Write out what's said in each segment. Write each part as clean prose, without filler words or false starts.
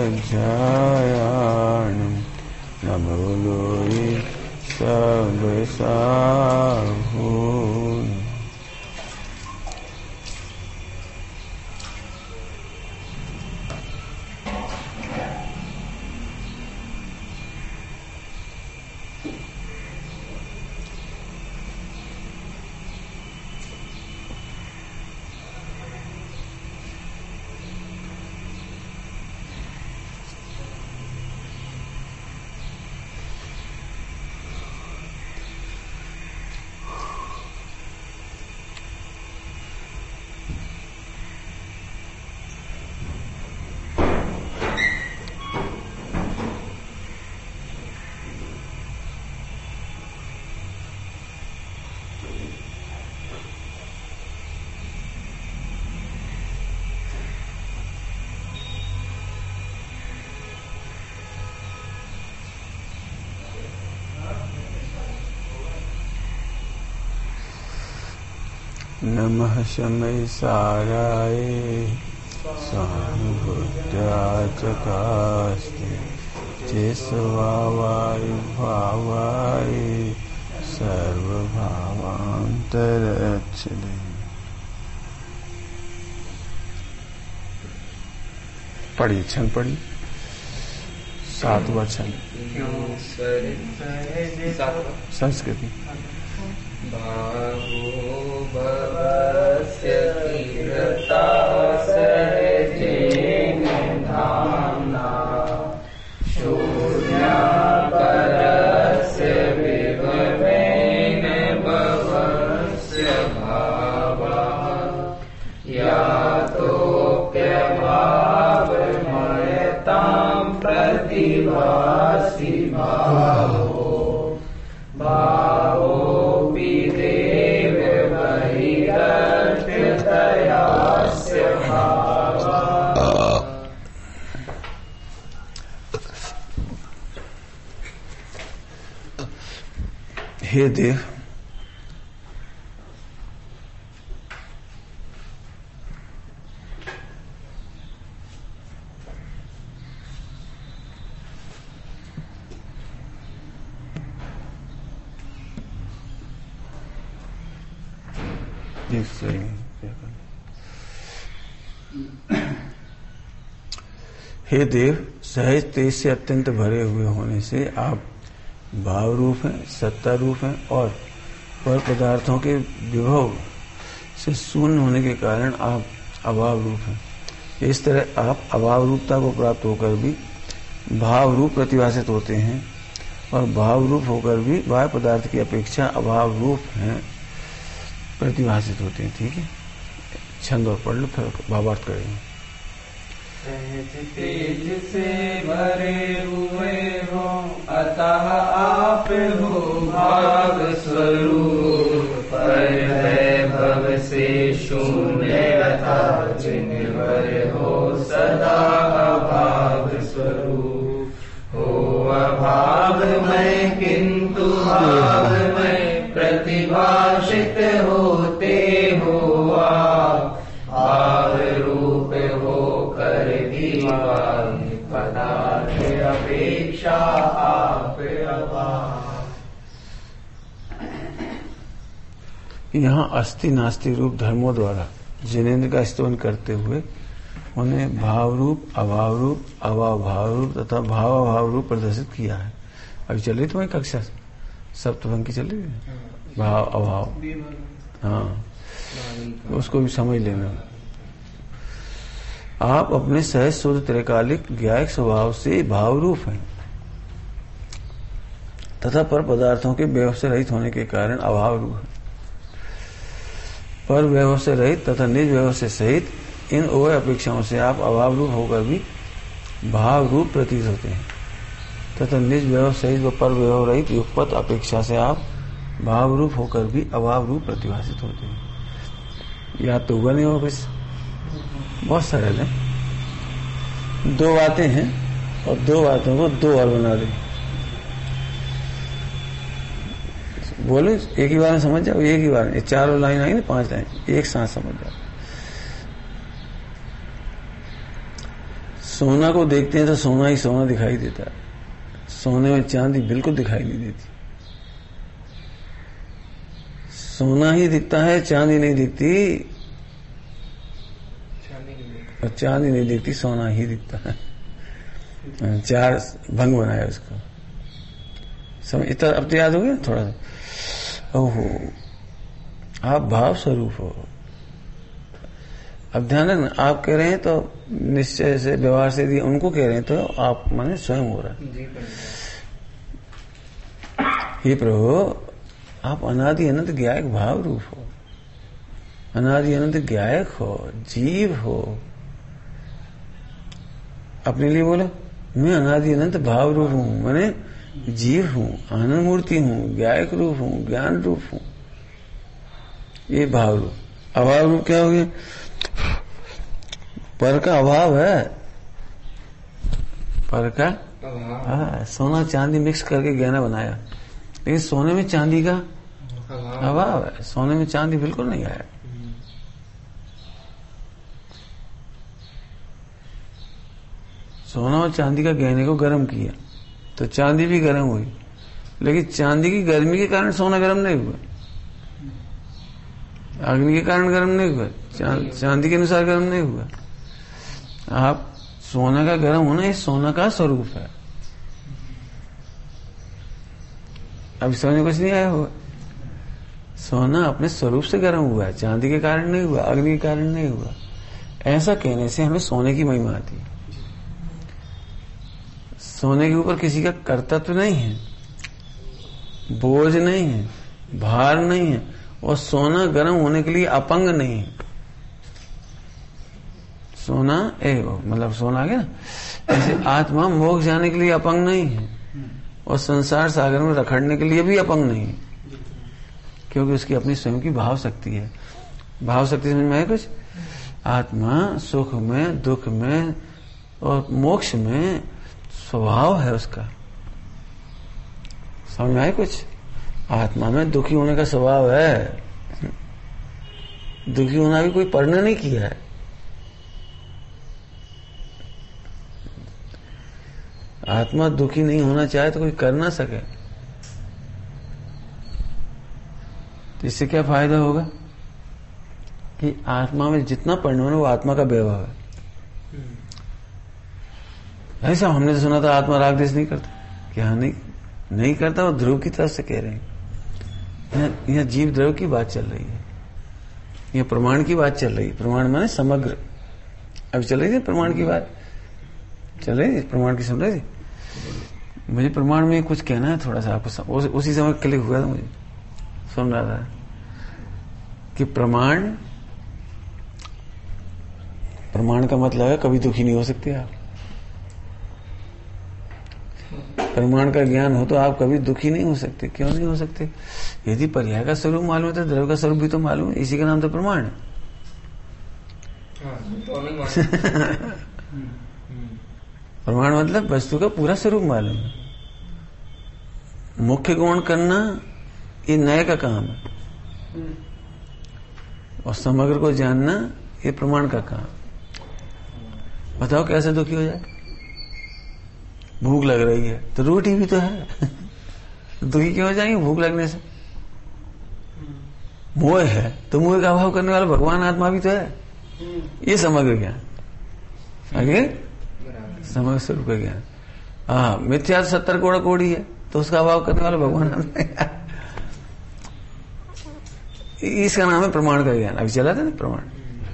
ध्यायाणं न भूलोई सब साहून। नमः शमै साराय सहानुभूत्याचकास्ते चेष्वावाय भावाय सर्वभावान्तरच्छिदे। पढ़िए, छंद पढ़िए, 7वां छंद संस्कृति। भवस्य तीव्रता सहजेन धाम्ना शून्याकारस्य विभवेन भवस्य भावः यातोऽप्यभावमयतां प्रतिभासि भावो भावोऽपि देव बहिरर्थतयास्य भावः। हे देव, हे देव, सहज तेज से अत्यंत भरे हुए होने से आप भाव रूप हैं, सत्ता रूप हैं और पर पदार्थों के विभव से शून्य होने के कारण आप अभाव रूप हैं। इस तरह आप अभाव रूपता को प्राप्त होकर भी भाव रूप प्रतिभासित होते हैं और भाव रूप होकर भी बाह्य पदार्थ की अपेक्षा अभाव रूप हैं प्रतिभासित होते हैं। ठीक है, छंद और पढ़ लो, फिर भावार्थ करेंगे। सहज तेज से भरे हुए हो अतः आप हो भाव स्वरूप, पर वैभव से शून्य अतः जिनवर हो सदा अभाव स्वरूप। हो अभावमय किंतु भावमय प्रतिभाषित होते हो आप, भाव रूप हो कर पदार्थ अपेक्षा आप अभाव। यहाँ अस्थि नास्ति रूप धर्मों द्वारा जिनेन्द्र का स्तवन करते हुए उन्हें भाव रूप, अभाव रूप, अभाव भाव रूप तथा भाव अभाव रूप प्रदर्शित किया है। अभी चल रही तुम्हारी कक्षा सप्तभंग की चल रही है, भाव अभाव। हाँ, उसको भी समझ लेना। आप अपने सहज शुद्ध त्रैकालिक ज्ञायक स्वभाव से भाव रूप हैं तथा पर पदार्थों के वैभव से रहित होने के कारण अभाव रूप है। पर वैभव से रहित तथा निज वैभव से सहित इन उभय अपेक्षाओं से आप अभाव रूप होकर भी भाव रूप प्रतीत होते हैं तथा निज वैभव सहित व पर वैभव रहित युगपत अपेक्षा से आप भाव रूप होकर भी अभाव रूप प्रतिभासित होते हैं। याद तो हुआ नहीं होगा कुछ, बहुत सरल है। दो बातें हैं और दो बातों को दो और बना दें। बोलो, एक ही बार में समझ जाओ, एक ही बार में। चारों लाइन आई ना, 5 लाइन एक साथ समझ जाओ। सोना को देखते हैं तो सोना ही सोना दिखाई देता है, सोने में चांदी बिल्कुल दिखाई नहीं देती। सोना ही दिखता है, चांदी नहीं दिखती, और चांदी नहीं दिखती, सोना ही दिखता है। 4 भंग बनाया उसको, समझ इतना अब तो याद हो गया थोड़ा सा। ओहो, आप भाव स्वरूप हो। अब ध्यान रखना, आप कह रहे हैं तो निश्चय से व्यवहार से यदि उनको कह रहे हैं तो आप माने स्वयं हो रहा है। हे प्रभु, आप अनादि अनंत ज्ञायक भाव रूप हो, अनादि अनंत ज्ञायक हो, जीव हो। अपने लिए बोलो, मैं अनादि अनंत भाव रूप हूं, मैंने जीव हूं, आनंद मूर्ति हूं, ज्ञायक रूप हूं, ज्ञान रूप हूं। ये भाव रूप। अभाव रूप क्या हो गया? पर का अभाव है, पर का सोना चांदी मिक्स करके गहना बनाया, लेकिन सोने में चांदी का अभाव है, सोने में चांदी बिल्कुल नहीं आया। सोना और चांदी का गहने को गर्म किया तो चांदी भी गर्म हुई, लेकिन चांदी की गर्मी के कारण सोना गर्म नहीं हुआ, अग्नि के कारण गर्म नहीं हुआ, चांदी के अनुसार गर्म नहीं हुआ। आप सोना का गर्म होना ये सोना का स्वरूप है। अब समझ में कुछ नहीं आया होगा। सोना अपने स्वरूप से गर्म हुआ है, चांदी के कारण नहीं हुआ, अग्नि के कारण नहीं हुआ। ऐसा कहने से हमें सोने की महिमा आती है। सोने के ऊपर किसी का कर्तव्य नहीं है, बोझ नहीं है, भार नहीं है, और सोना गर्म होने के लिए अपंग नहीं है। सोना मतलब सोना आ गया ना, ऐसे आत्मा मोक्ष जाने के लिए अपंग नहीं है, और संसार सागर में रखड़ने के लिए भी अपंग नहीं है, क्योंकि उसकी अपनी स्वयं की भाव शक्ति है। भाव शक्ति समझ में आए कुछ? आत्मा सुख में, दुख में और मोक्ष में स्वभाव है उसका। समझ में आए कुछ? आत्मा में दुखी होने का स्वभाव है। दुखी होना भी कोई पढ़ने नहीं किया है। आत्मा दुखी नहीं होना चाहे तो कोई कर ना सके। तो इससे क्या फायदा होगा कि आत्मा में जितना पढ़ने वाला वो आत्मा का वैभव है। ऐसा हमने तो सुना था आत्मा राग द्वेष नहीं करता। क्या नहीं करता? वो ध्रुव की तरफ से कह रहे हैं। यह जीव द्रव्य की बात चल रही है, यह प्रमाण की बात चल रही है। प्रमाण माने समग्र। अभी चल रही थी प्रमाण की बात, चल रही थी प्रमाण की, सुन रही थी। मुझे प्रमाण में कुछ कहना है थोड़ा सा आपको, उसी समय क्लिक हुआ था, मुझे सुन रहा था कि प्रमाण का मतलब है कभी दुखी नहीं हो सकते आप। प्रमाण का ज्ञान हो तो आप कभी दुखी नहीं हो सकते। क्यों नहीं हो सकते? यदि पर्याय का स्वरूप मालूम है तो द्रव्य का स्वरूप भी तो मालूम है, इसी का नाम तो प्रमाण है। प्रमाण मतलब वस्तु का पूरा स्वरूप मालूम है। मुख्य गौण करना ये नए का काम है, और समग्र को जानना ये प्रमाण का काम। बताओ कैसे दुखी हो जाए? भूख लग रही है तो रोटी भी तो है। दुखी क्यों हो जाएंगे भूख लगने से? मोह है तो मोह का अभाव करने वाला भगवान आत्मा भी तो है। ये समग्र ज्ञान। आगे समग्र स्वरूप का ज्ञान। हाँ, मिथ्या 70 कोड़ा कोड़ी है तो उसका अभाव करने वाला भगवान। इसका नाम है प्रमाण का ज्ञान। अभी चला था ना प्रमाण।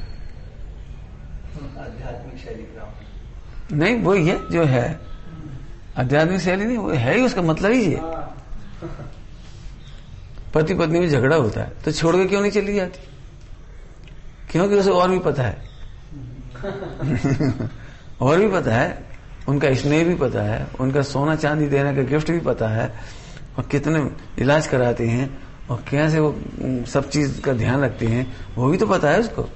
आध्यात्मिक शैली नहीं, वो है जो है आध्यात्मिक शैली नहीं, वो है ही, उसका मतलब ही है। पति पत्नी में झगड़ा होता है तो छोड़ के क्यों नहीं चली जाती? क्योंकि उसे और भी पता है। और भी पता है, उनका स्नेह भी पता है, उनका सोना चांदी देने का गिफ्ट भी पता है, और कितने इलाज कराते हैं और कैसे वो सब चीज का ध्यान रखते हैं वो भी तो पता है उसको।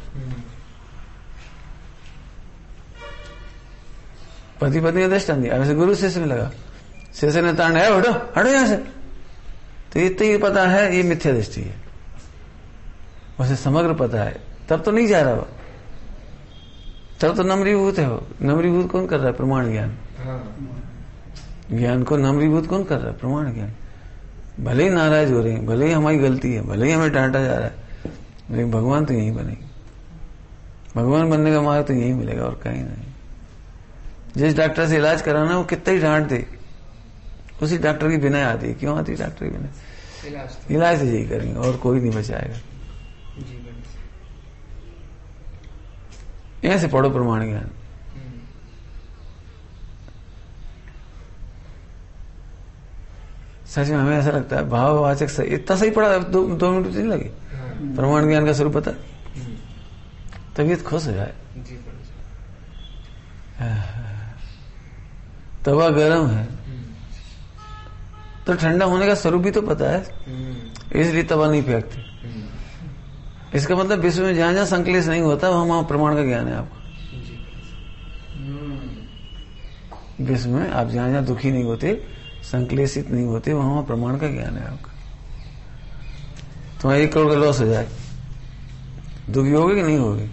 पति पत्नी का दृष्टांत दिया, वैसे गुरु शिष्य में लगा, शिष्य ने तांड है हटो हटो यहां से, तो इतना ही पता है ये मिथ्या दृष्टि है। उसे समग्र पता है तब तो नहीं जा रहा वो, तब तो नम्रीभूत है वो। नम्रीभूत कौन कर रहा है? प्रमाण ज्ञान। ज्ञान को नम्रीभूत कौन कर रहा है? प्रमाण ज्ञान। भले ही नाराज हो रहे हैं, भले ही हमारी गलती है, भले ही हमें डांटा जा रहा है, लेकिन भगवान तो यही बनेंगे। भगवान बनने का मार्ग तो यही मिलेगा और कहीं नहीं। जिस डॉक्टर से इलाज कराना वो कितना ही डांट दे, उसी डॉक्टर की बिना आती है। क्यों आती डॉक्टर की बिना? इलाज तो यही करेंगे और कोई नहीं बचाएगा। ऐसे पढ़ो प्रमाण ज्ञान। सच में हमें ऐसा लगता है भाववाचक सही, इतना सही पढ़ा, 2 मिनट नहीं लगे। प्रमाण ज्ञान का स्वरूप पता, तबीयत खुश हो जाए। तवा गर्म है तो ठंडा होने का स्वरूप भी तो पता है, इसलिए तवा नहीं फेंकते। इसका मतलब विश्व में जहां जहां संकलेश नहीं होता वहां प्रमाण का ज्ञान है आपका। विश्व में आप जहां जहां दुखी नहीं होते, संकलेशित नहीं होते, वहां प्रमाण का ज्ञान है आपका। तुम्हारा 1 करोड़ का लॉस हो जाए, दुखी होगे कि नहीं होगे?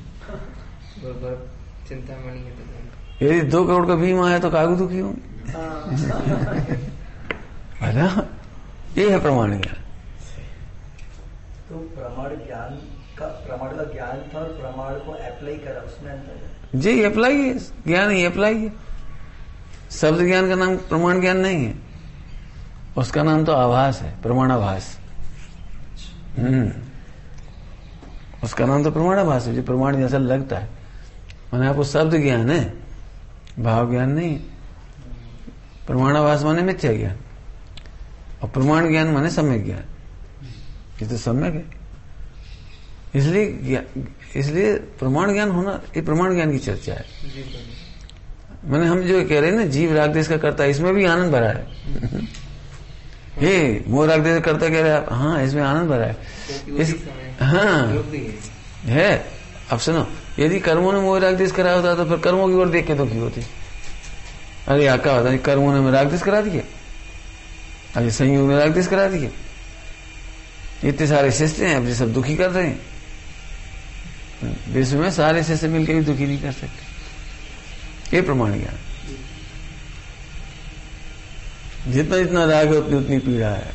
चिंतामणि है। यदि 2 करोड़ का बीमा है तो कागू दुखी होंगे। ये है प्रमाण ज्ञान। तो प्रमाण का ज्ञान था और प्रमाण को अप्लाई करा, उसमें अंतर है। जी अप्लाई है, ज्ञान ही अप्लाई है। शब्द ज्ञान का नाम प्रमाण ज्ञान नहीं है, उसका नाम तो आभास है, प्रमाणाभास। उसका नाम तो प्रमाणाभास है, जो प्रमाण जैसा लगता है। माने आपको शब्द ज्ञान है, भाव ज्ञान नहीं। प्रमाणाभास माने मिथ्या ज्ञान, और प्रमाण ज्ञान माने सम्यक ज्ञान। ये तो सम्यक है। इसलिए प्रमाण ज्ञान होना, ये प्रमाण ज्ञान की चर्चा है। मैंने हम जो कह रहे हैं ना, जीव राग देश का करता है, इसमें भी आनंद भरा है। ये मोह राग देश करता कह रहे हैं, हाँ इसमें आनंद भरा है। हाँ है। अब सुनो, यदि कर्मों ने मोह राग देश कराया होता तो फिर कर्मों की ओर देख के दुखी होती। अरे यहाँ क्या होता है, कर्मों ने राग देश करा दिया, अरे संयोग ने राग देश करा दिया, इतने सारे शिष्य हैं, अब सब दुखी कर रहे हैं। विश्व में सारे शिष्य मिलकर भी दुखी नहीं कर सकते। ये प्रमाण ज्ञान। जितना जितना राग है उतनी उतनी पीड़ा है।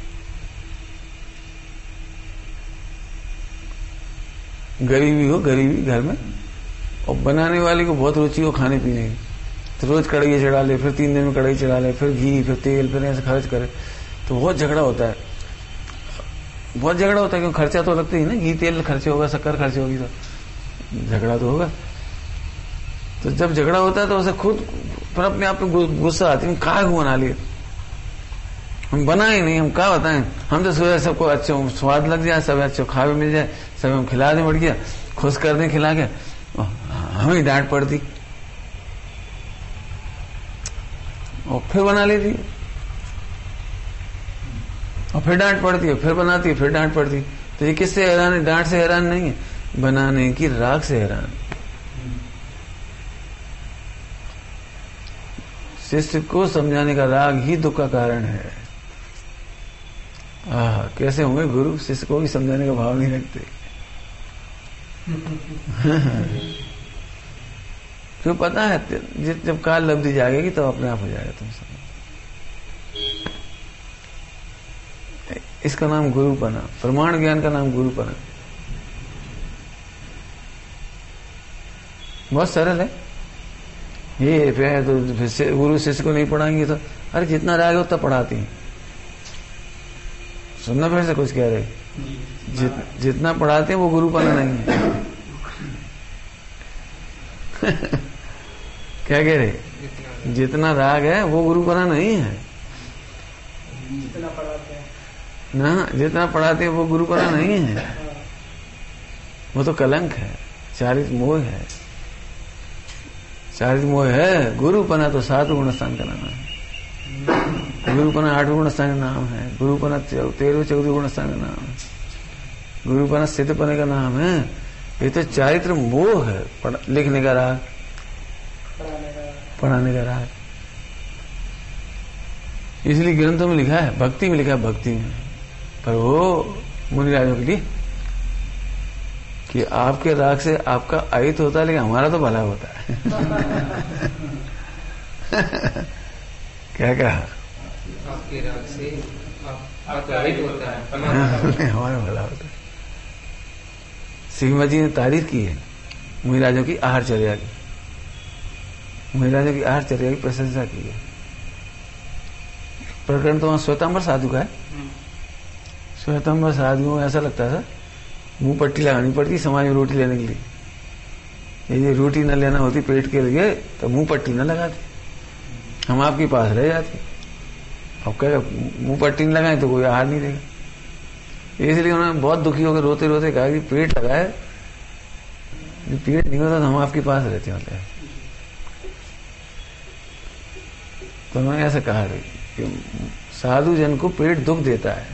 गरीबी हो, गरीबी घर में, और बनाने वाले को बहुत रुचि हो खाने पीने की, तो रोज कढ़ाई चढ़ा ले, फिर 3 दिन में कढ़ाई चढ़ा ले, फिर घी, फिर तेल, फिर ऐसे खर्च करे, तो बहुत झगड़ा होता है। बहुत झगड़ा होता है, क्योंकि खर्चा तो लगता ही ना, घी तेल खर्चे होगा, शक्कर खर्चे होगी, तो झगड़ा तो होगा। तो जब झगड़ा होता है तो उसे खुद पर अपने आप पे गुस्सा आती है, कहा बना लिए, हम बनाए नहीं, हम क्या बताएं, हम तो सुबह सबको अच्छा स्वाद लग जाए, सब अच्छा खा भी मिल जाए, सब हम खिला दें, बढ़ गया, खुश कर दें खिला के, हमें डांट पड़ती और फिर बना लेती, और फिर डांट पड़ती है, फिर बनाती है, फिर डांट पड़ती। तो ये किससे हैरान है? डांट से हैरान नहीं है, बनाने की राग से हैरान। शिष्य को समझाने का राग ही दुख का कारण है। कैसे होंगे गुरु, शिष्य को भी समझाने का भाव नहीं रखते। क्यों? पता है जब काल लब्धि जागेगी तो अपने आप हो जाएगा तुम सब। इसका नाम गुरुपना, प्रमाण ज्ञान का नाम गुरुपना। बहुत सरल है ये। तो गुरु शिष्य को नहीं पढ़ाएंगे तो, अरे जितना राग है उतना पढ़ाती हैं। सुनना फिर से कुछ कह रहे, जितना पढ़ाते हैं वो गुरुपना नहीं है। क्या कह रहे? जितना राग है वो गुरुपना नहीं है ना, जितना पढ़ाते हैं वो गुरुपना नहीं है, वो तो कलंक है, चारित मोह है। चारित मोह है। गुरुपना तो 7 गुण स्थान का नाम है, गुरुपना 8 गुण स्थान का नाम है, गुरुपना 13-14 गुण स्थान का नाम है, गुरुपना स्थितपने का नाम है। ये तो चारित्र मोह है, लिखने का राग, पढ़ाने का राग। इसलिए ग्रंथों में लिखा है, भक्ति में लिखा है, भक्ति में, पर वो मुनिराजों के लिए कि आपके राग से आपका अहित होता है, लेकिन हमारा तो भला होता है। क्या कहा? आपके राग से आपका अहित होता है, हमारा भला होता है। श्रीमद जी ने तारीफ की है मुनिराजों की आहारचर्या की, मुनिराजों की आहारचर्या की प्रशंसा की है। प्रकरण तो वहां श्वेतांबर साधु का है। श्वेतांबर साधु को ऐसा लगता था मुंह पट्टी लगानी पड़ती समाज में रोटी लेने के लिए। यदि रोटी न लेना होती पेट के लिए तो मुंह पट्टी न लगाते, हम आपके पास रह जाते। अब क्या मुंह पट्टी नहीं लगाए तो कोई आहार नहीं देगा। इसलिए उन्होंने बहुत दुखी होकर रोते रोते कहा कि पेट लगाए, पेट नहीं होता तो हम आपके पास रहते होते हैं। तो उन्होंने ऐसा कहा कि साधु जन को पेट दुख देता है।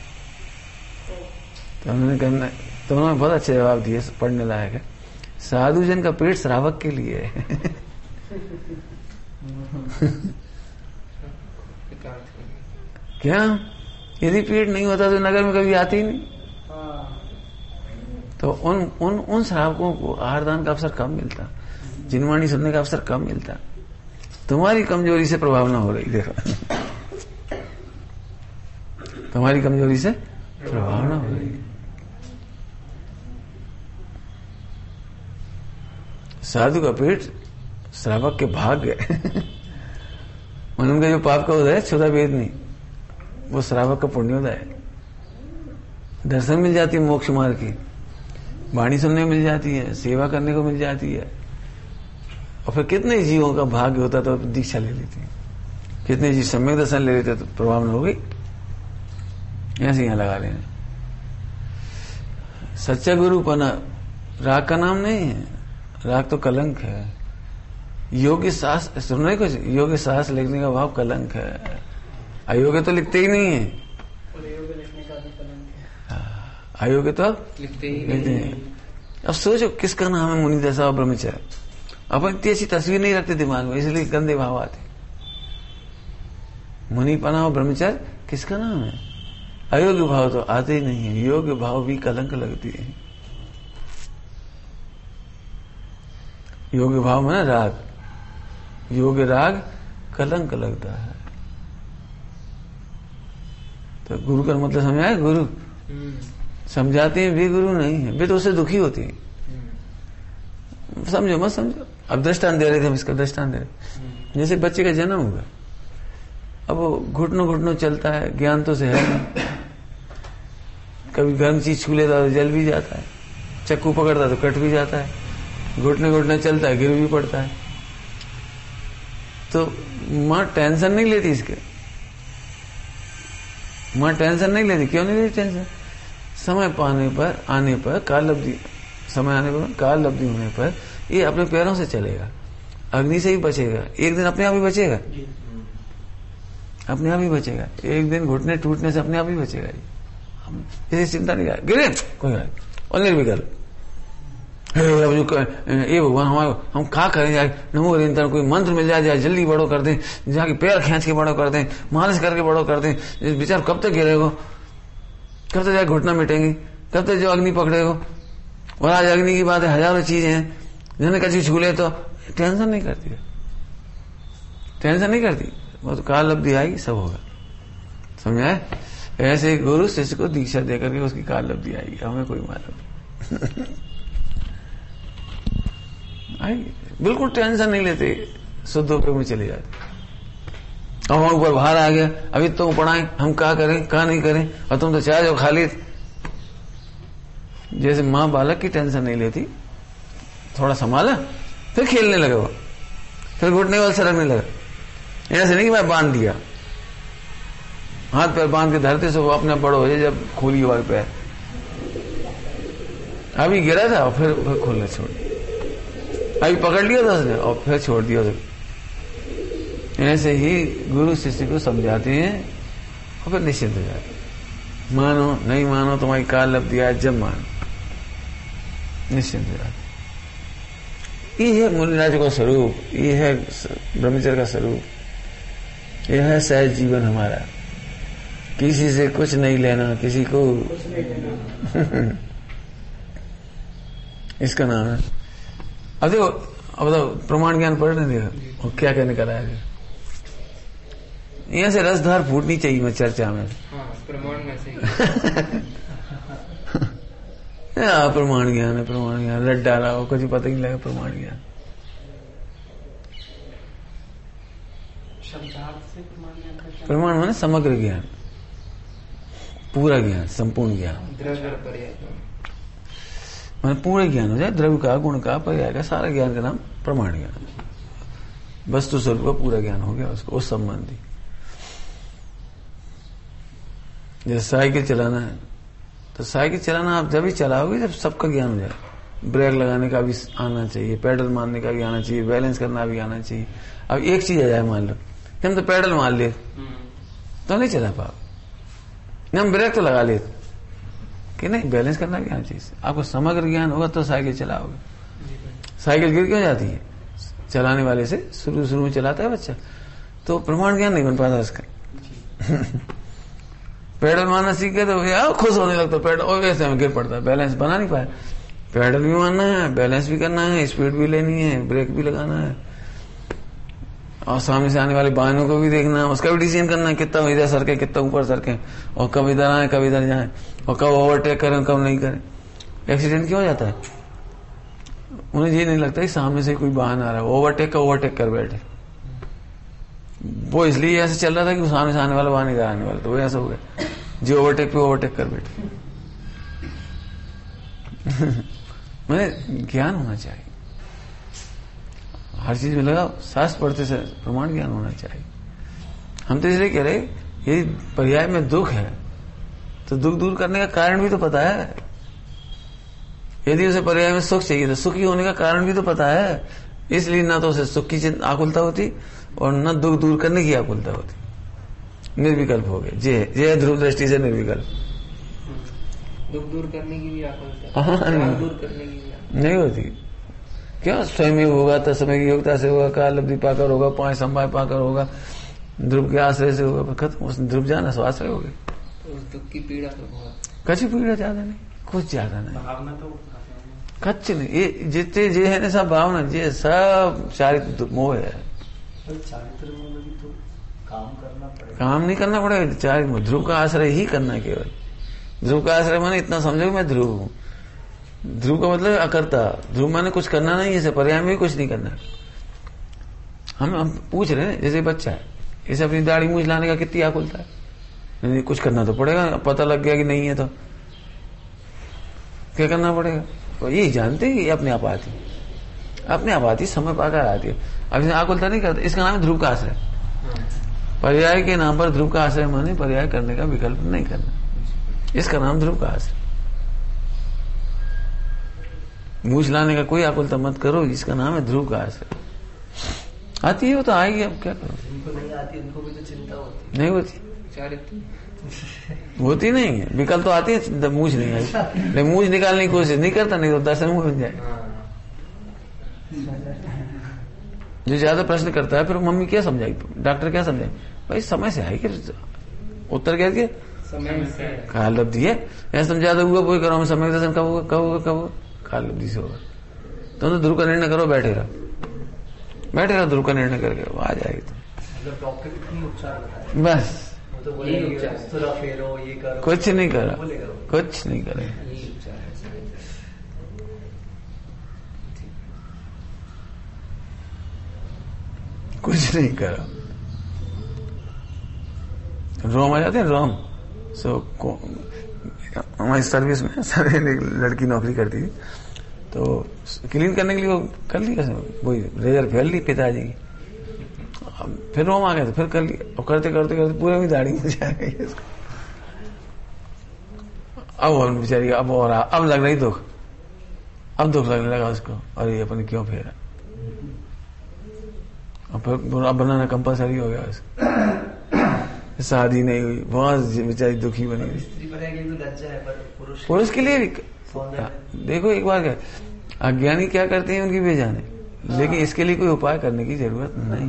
तो उन्होंने बहुत अच्छे जवाब दिए, पढ़ने लायक है। साधु जन का पेट श्रावक के लिए है। क्या यदि पेट नहीं होता तो नगर में कभी आती ही नहीं। तो उन श्रावकों को आहारदान का अवसर कम मिलता, जिनवाणी सुनने का अवसर कम मिलता। तुम्हारी कमजोरी से प्रभाव ना हो रही, देखो तुम्हारी कमजोरी से प्रभाव ना हो रही। साधु का पेट श्रावक के भाग्य है। उनका जो पाप का उदय है क्षुधा भेद नहीं, वो श्रावक का पुण्योदय है। दर्शन मिल जाती है मोक्ष मार्ग की, वाणी सुनने मिल जाती है, सेवा करने को मिल जाती है। और फिर कितने जीवों का भाग्य होता तो दीक्षा ले लेती है, कितने जीव सम्यक दर्शन ले लेते तो प्रभाव न हो गई। ऐसे यहां लगा लेना। सच्चा गुरु पना राग का नाम नहीं है, राग तो कलंक है। योग्य सास सुनने कुछ, योग्य सास लिखने का भाव कलंक है। अयोग्य तो लिखते ही नहीं है, अयोग्य तो लिखते ही नहीं। अब सोचो किसका नाम है मुनि दशा और ब्रह्मचर्य। अपन इतनी अच्छी तस्वीर नहीं रखते दिमाग में, इसलिए गंदे भाव आते। मुनिपना और ब्रह्मचर्य किसका नाम है? अयोग्य भाव तो आते ही नहीं है, योग्य भाव भी कलंक लगती है। योग्य भाव में राग, योग्य राग कलंक लगता है। तो गुरु का मतलब समझाए, गुरु समझाते हैं, वे गुरु नहीं है, वे तो उससे दुखी होती है। समझो मत समझो। अब दृष्टांत दे रहे थे, हम इसका दृष्टांत दे रहे। जैसे बच्चे का जन्म हुआ, अब वो घुटनों घुटनों चलता है, ज्ञान तो से है नहीं। कभी गर्म चीज छू लेता तो जल भी जाता है, चक्कू पकड़ता तो कट भी जाता है, घुटने घुटने चलता है, गिर भी पड़ता है। तो माँ टेंशन नहीं लेती इसके, माँ टेंशन नहीं लेती। क्यों नहीं लेती टेंशन? समय पाने पर, आने पर, काल लब्धि, समय आने पर, काल लब्धि होने पर ये अपने पैरों से चलेगा, अग्नि से ही बचेगा, एक दिन अपने आप ही बचेगा, अपने आप ही बचेगा। एक दिन घुटने टूटने से अपने आप ही बचेगा। इसे चिंता नहीं कर, गिरे कोई बात और निर्विकल। ये भगवान हमारे हम क्या करें जाए, नमो निरंतर कोई मंत्र मिल जाए, जल्दी बड़ो कर दें, जाके पैर खींच के बड़ो कर दें, मालिश करके बड़ो कर दें। इस विचार कब तक गिरेगो, कब तक जाए घुटना मिटेंगी, कब तक जो अग्नि पकड़ेगो। और आज अग्नि की बात है, हजारों चीजें हैं, जिन्हें कच्ची छूले तो टेंशन नहीं करती है, टेंशन नहीं करती। वो तो काल लब्धि आएगी, सब होगा। समझाए? ऐसे गुरु शिष्य को दीक्षा देकर के उसकी काल लब्धि आएगी, हमें कोई मालूम आएगी। बिल्कुल टेंशन नहीं लेते, शुद्ध उपयोग में चले जाते। अब हम ऊपर बाहर आ गया, अभी तुम पढ़ाएं, हम क्या करें क्या नहीं करें, और तुम तो चाहे जो खाली। जैसे माँ बालक की टेंशन नहीं लेती, थोड़ा संभाला फिर खेलने लगे, वो फिर घुटने वाले सरकने लगे। ऐसे नहीं कि मैं बांध दिया, हाथ पैर बांध के धरते से वो अपने बड़ो हो जाए जब खोली हुआ पैर। अभी गिरा था और फिर खोलने छोड़ दिया, अभी पकड़ लिया था उसने और फिर छोड़ दिया उसने। ऐसे ही गुरु शिष्य को समझाते हैं और फिर निश्चिंत हो जाते। मानो नहीं मानो तुम्हारी काल लब्धि आए, जब मानो निश्चिंत हो जाते। ये है मुनिराज का स्वरूप, ये है ब्रह्मचर्य का स्वरूप, यह है सहज जीवन हमारा। किसी से कुछ नहीं लेना, किसी को इसका नाम है। अब देखो, अब बताओ, प्रमाण ज्ञान पढ़ने देखो और क्या क्या निकल आएगा। यहाँ से रसधार फूटनी चाहिए मैं चर्चा में। हाँ, प्रमाण में से प्रमाण ज्ञान है, प्रमाण ज्ञान रट डाला हो, कुछ पता ही नहीं लगा प्रमाण ज्ञान। प्रमाण माने समग्र ज्ञान, पूरा ज्ञान, संपूर्ण ज्ञान, द्रव्य पर्याय माने पूरा ज्ञान हो जाए, द्रव्य का, गुण का, पर्याय का, सारा ज्ञान का नाम प्रमाण ज्ञान। वस्तु स्वरूप का पूरा ज्ञान हो गया उसको, उस संबंधी। जैसे साइकिल चलाना है तो साइकिल चलाना आप जब ही चलाओगे जब सबका ज्ञान हो जाए। ब्रेक लगाने का भी आना चाहिए, पेडल मारने का भी आना चाहिए, बैलेंस करना भी आना चाहिए। अब एक चीज आ जाए, मान लो कि हम तो पेडल मार ले तो नहीं चला पाओ, हम ब्रेक तो लगा ले कि नहीं, बैलेंस करना भी आना चाहिए। आपको समग्र ज्ञान होगा तो साइकिल चलाओगे। साइकिल गिर क्यों जाती है? चलाने वाले से शुरू में चलाता है बच्चा, तो प्रमाण ज्ञान नहीं बन पाता उसका। पेडल मारना सीख गए तो यार खुश होने लगता, पेडल और वैसे में गिर पड़ता है, बैलेंस बना नहीं पाया। पेडल भी मारना है, बैलेंस भी करना है, स्पीड भी लेनी है, ब्रेक भी लगाना है, और सामने से आने वाले वाहनों को भी देखना है, उसका भी डिसीजन करना है, कितना इधर सरके, कितना ऊपर सरके, और कब इधर आए कब इधर जाए, और कब ओवरटेक करें कब नहीं करें। एक्सीडेंट क्यों हो जाता है? उन्हें ये नहीं लगता कि सामने से कोई वाहन आ रहा है, ओवरटेक कर बैठे। वो इसलिए ऐसे चल रहा था कि सामने से आने वाला वाहन इधर आने वाला, तो वो ऐसा हो गया, जो ओवरटेक पे ओवरटेक कर बैठे। मैंने ज्ञान होना चाहिए, हर चीज में लगाओ, शास्त्र पढ़ते से प्रमाण ज्ञान होना चाहिए। हम तो इसलिए कह रहे, यदि पर्याय में दुख है तो दुख दूर करने का कारण भी तो पता है। यदि उसे पर्याय में सुख चाहिए तो सुखी होने का कारण भी तो पता है। इसलिए ना तो उसे सुख की आकुलता होती और न दुख दूर करने की आकुलता होती। निर्विकल्प हो गए, जे ध्रुव दृष्टि से निर्विकल्प। दुख दूर करने की भी आकुलता, दूर करने की भी नहीं होती। क्या स्वयं होगा, तत्समय की योग्यता से होगा, काल लब्धि पाकर होगा, 5 संभाय पाकर होगा, ध्रुव के आश्रय से होगा, खत्म। उस ध्रुव जाना स्वाश्रय हो गए। तो उस दुख की पीड़ा तो बहुत, कच्ची पीड़ा ज्यादा नहीं, कुछ ज्यादा नहीं, भावना तो कच्च नहीं। ये जितने जे है ना सब भावना, ये सब चारित्र मोह है। चारित्र मोह में भी तो काम करना पड़ेगा। काम नहीं करना पड़ेगा, चारित्र ध्रुव का आश्रय ही करना है केवल। ध्रुव का आश्रय माने इतना समझो मैं ध्रुव हूं। ध्रुव का मतलब अकर्ता, ध्रुव माने कुछ करना नहीं, इसे पर्याय में भी कुछ नहीं करना। हम पूछ रहे हैं, जैसे बच्चा है, इसे अपनी दाढ़ी मूछ लाने का कितनी आकुलता है, नहीं कुछ करना तो पड़ेगा। पता लग गया कि नहीं है तो क्या करना पड़ेगा? तो यही जानते हैं कि अपने आप आती, अपने आप आती, समय पाकर आती है। अब इसे आकुलता नहीं करता, इसका नाम है ध्रुव का आश्रय। पर्याय के नाम पर ध्रुव का आश्रय माने पर्याय करने का विकल्प नहीं करना, इसका नाम ध्रुव का आश्रय। मूछ लाने का कोई आकुलता मत करो, इसका नाम है ध्रुव का आश्रय। आती है वो तो आएगी, अब क्या करो। उनको नहीं आती, उनको भी तो चिंता होती नहीं होती, चारित्र होती नहीं है। विकल्प तो आती है, मूछ नहीं आई, लेकिन मूछ निकालने की कोशिश नहीं करता, नहीं तो दर्शन मुंह बन जाए। जो ज्यादा प्रश्न करता है फिर मम्मी क्या समझाएगी, डॉक्टर क्या समझाए, भाई समय से आएगी। उत्तर क्या दिया, समय से काल लब्धि है। ऐसा तुम ज्यादा हुआ कोई करो, समय दर्शन कब होगा, कब होगा, कब होगा, काल लब्धि से होगा। तो ध्रुव का निर्णय करो, बैठे रहो ध्रुव का निर्णय करके वो आ जाएगी। तो मतलब डॉक्टर कितनी उपचार बताए, बस वो तो बोलेंगे थोड़ा फेरो, ये करो, कुछ नहीं करा, बोलेगा कुछ नहीं करे। यही उपचार है। कुछ नहीं करा। रोम आ जाते हैं, रोम। हमारी सर्विस में सारे लड़की नौकरी करती थी, तो क्लीन करने के लिए वो कर ली, वही रेजर फेर ली पिताजी की। फिर रोम आ गए तो फिर कर ली, और करते करते करते पूरे में दाढ़ी मुझे आ गई इसको। अब बेचारी अब और अब लग रही दुख, अब दुख लगने लगा उसको, और ये अपन क्यों फेरा। और फिर अब बनाना कंपलसरी हो गया उसको। शादी नहीं हुई, बहुत बेचारी दुखी बनी हुई। स्त्री पर तो लज्जा है, पर पुरुष के लिए भी देखो एक बार क्या, अज्ञानी क्या करते हैं उनकी बेजाने, लेकिन इसके लिए कोई उपाय करने की जरूरत नहीं।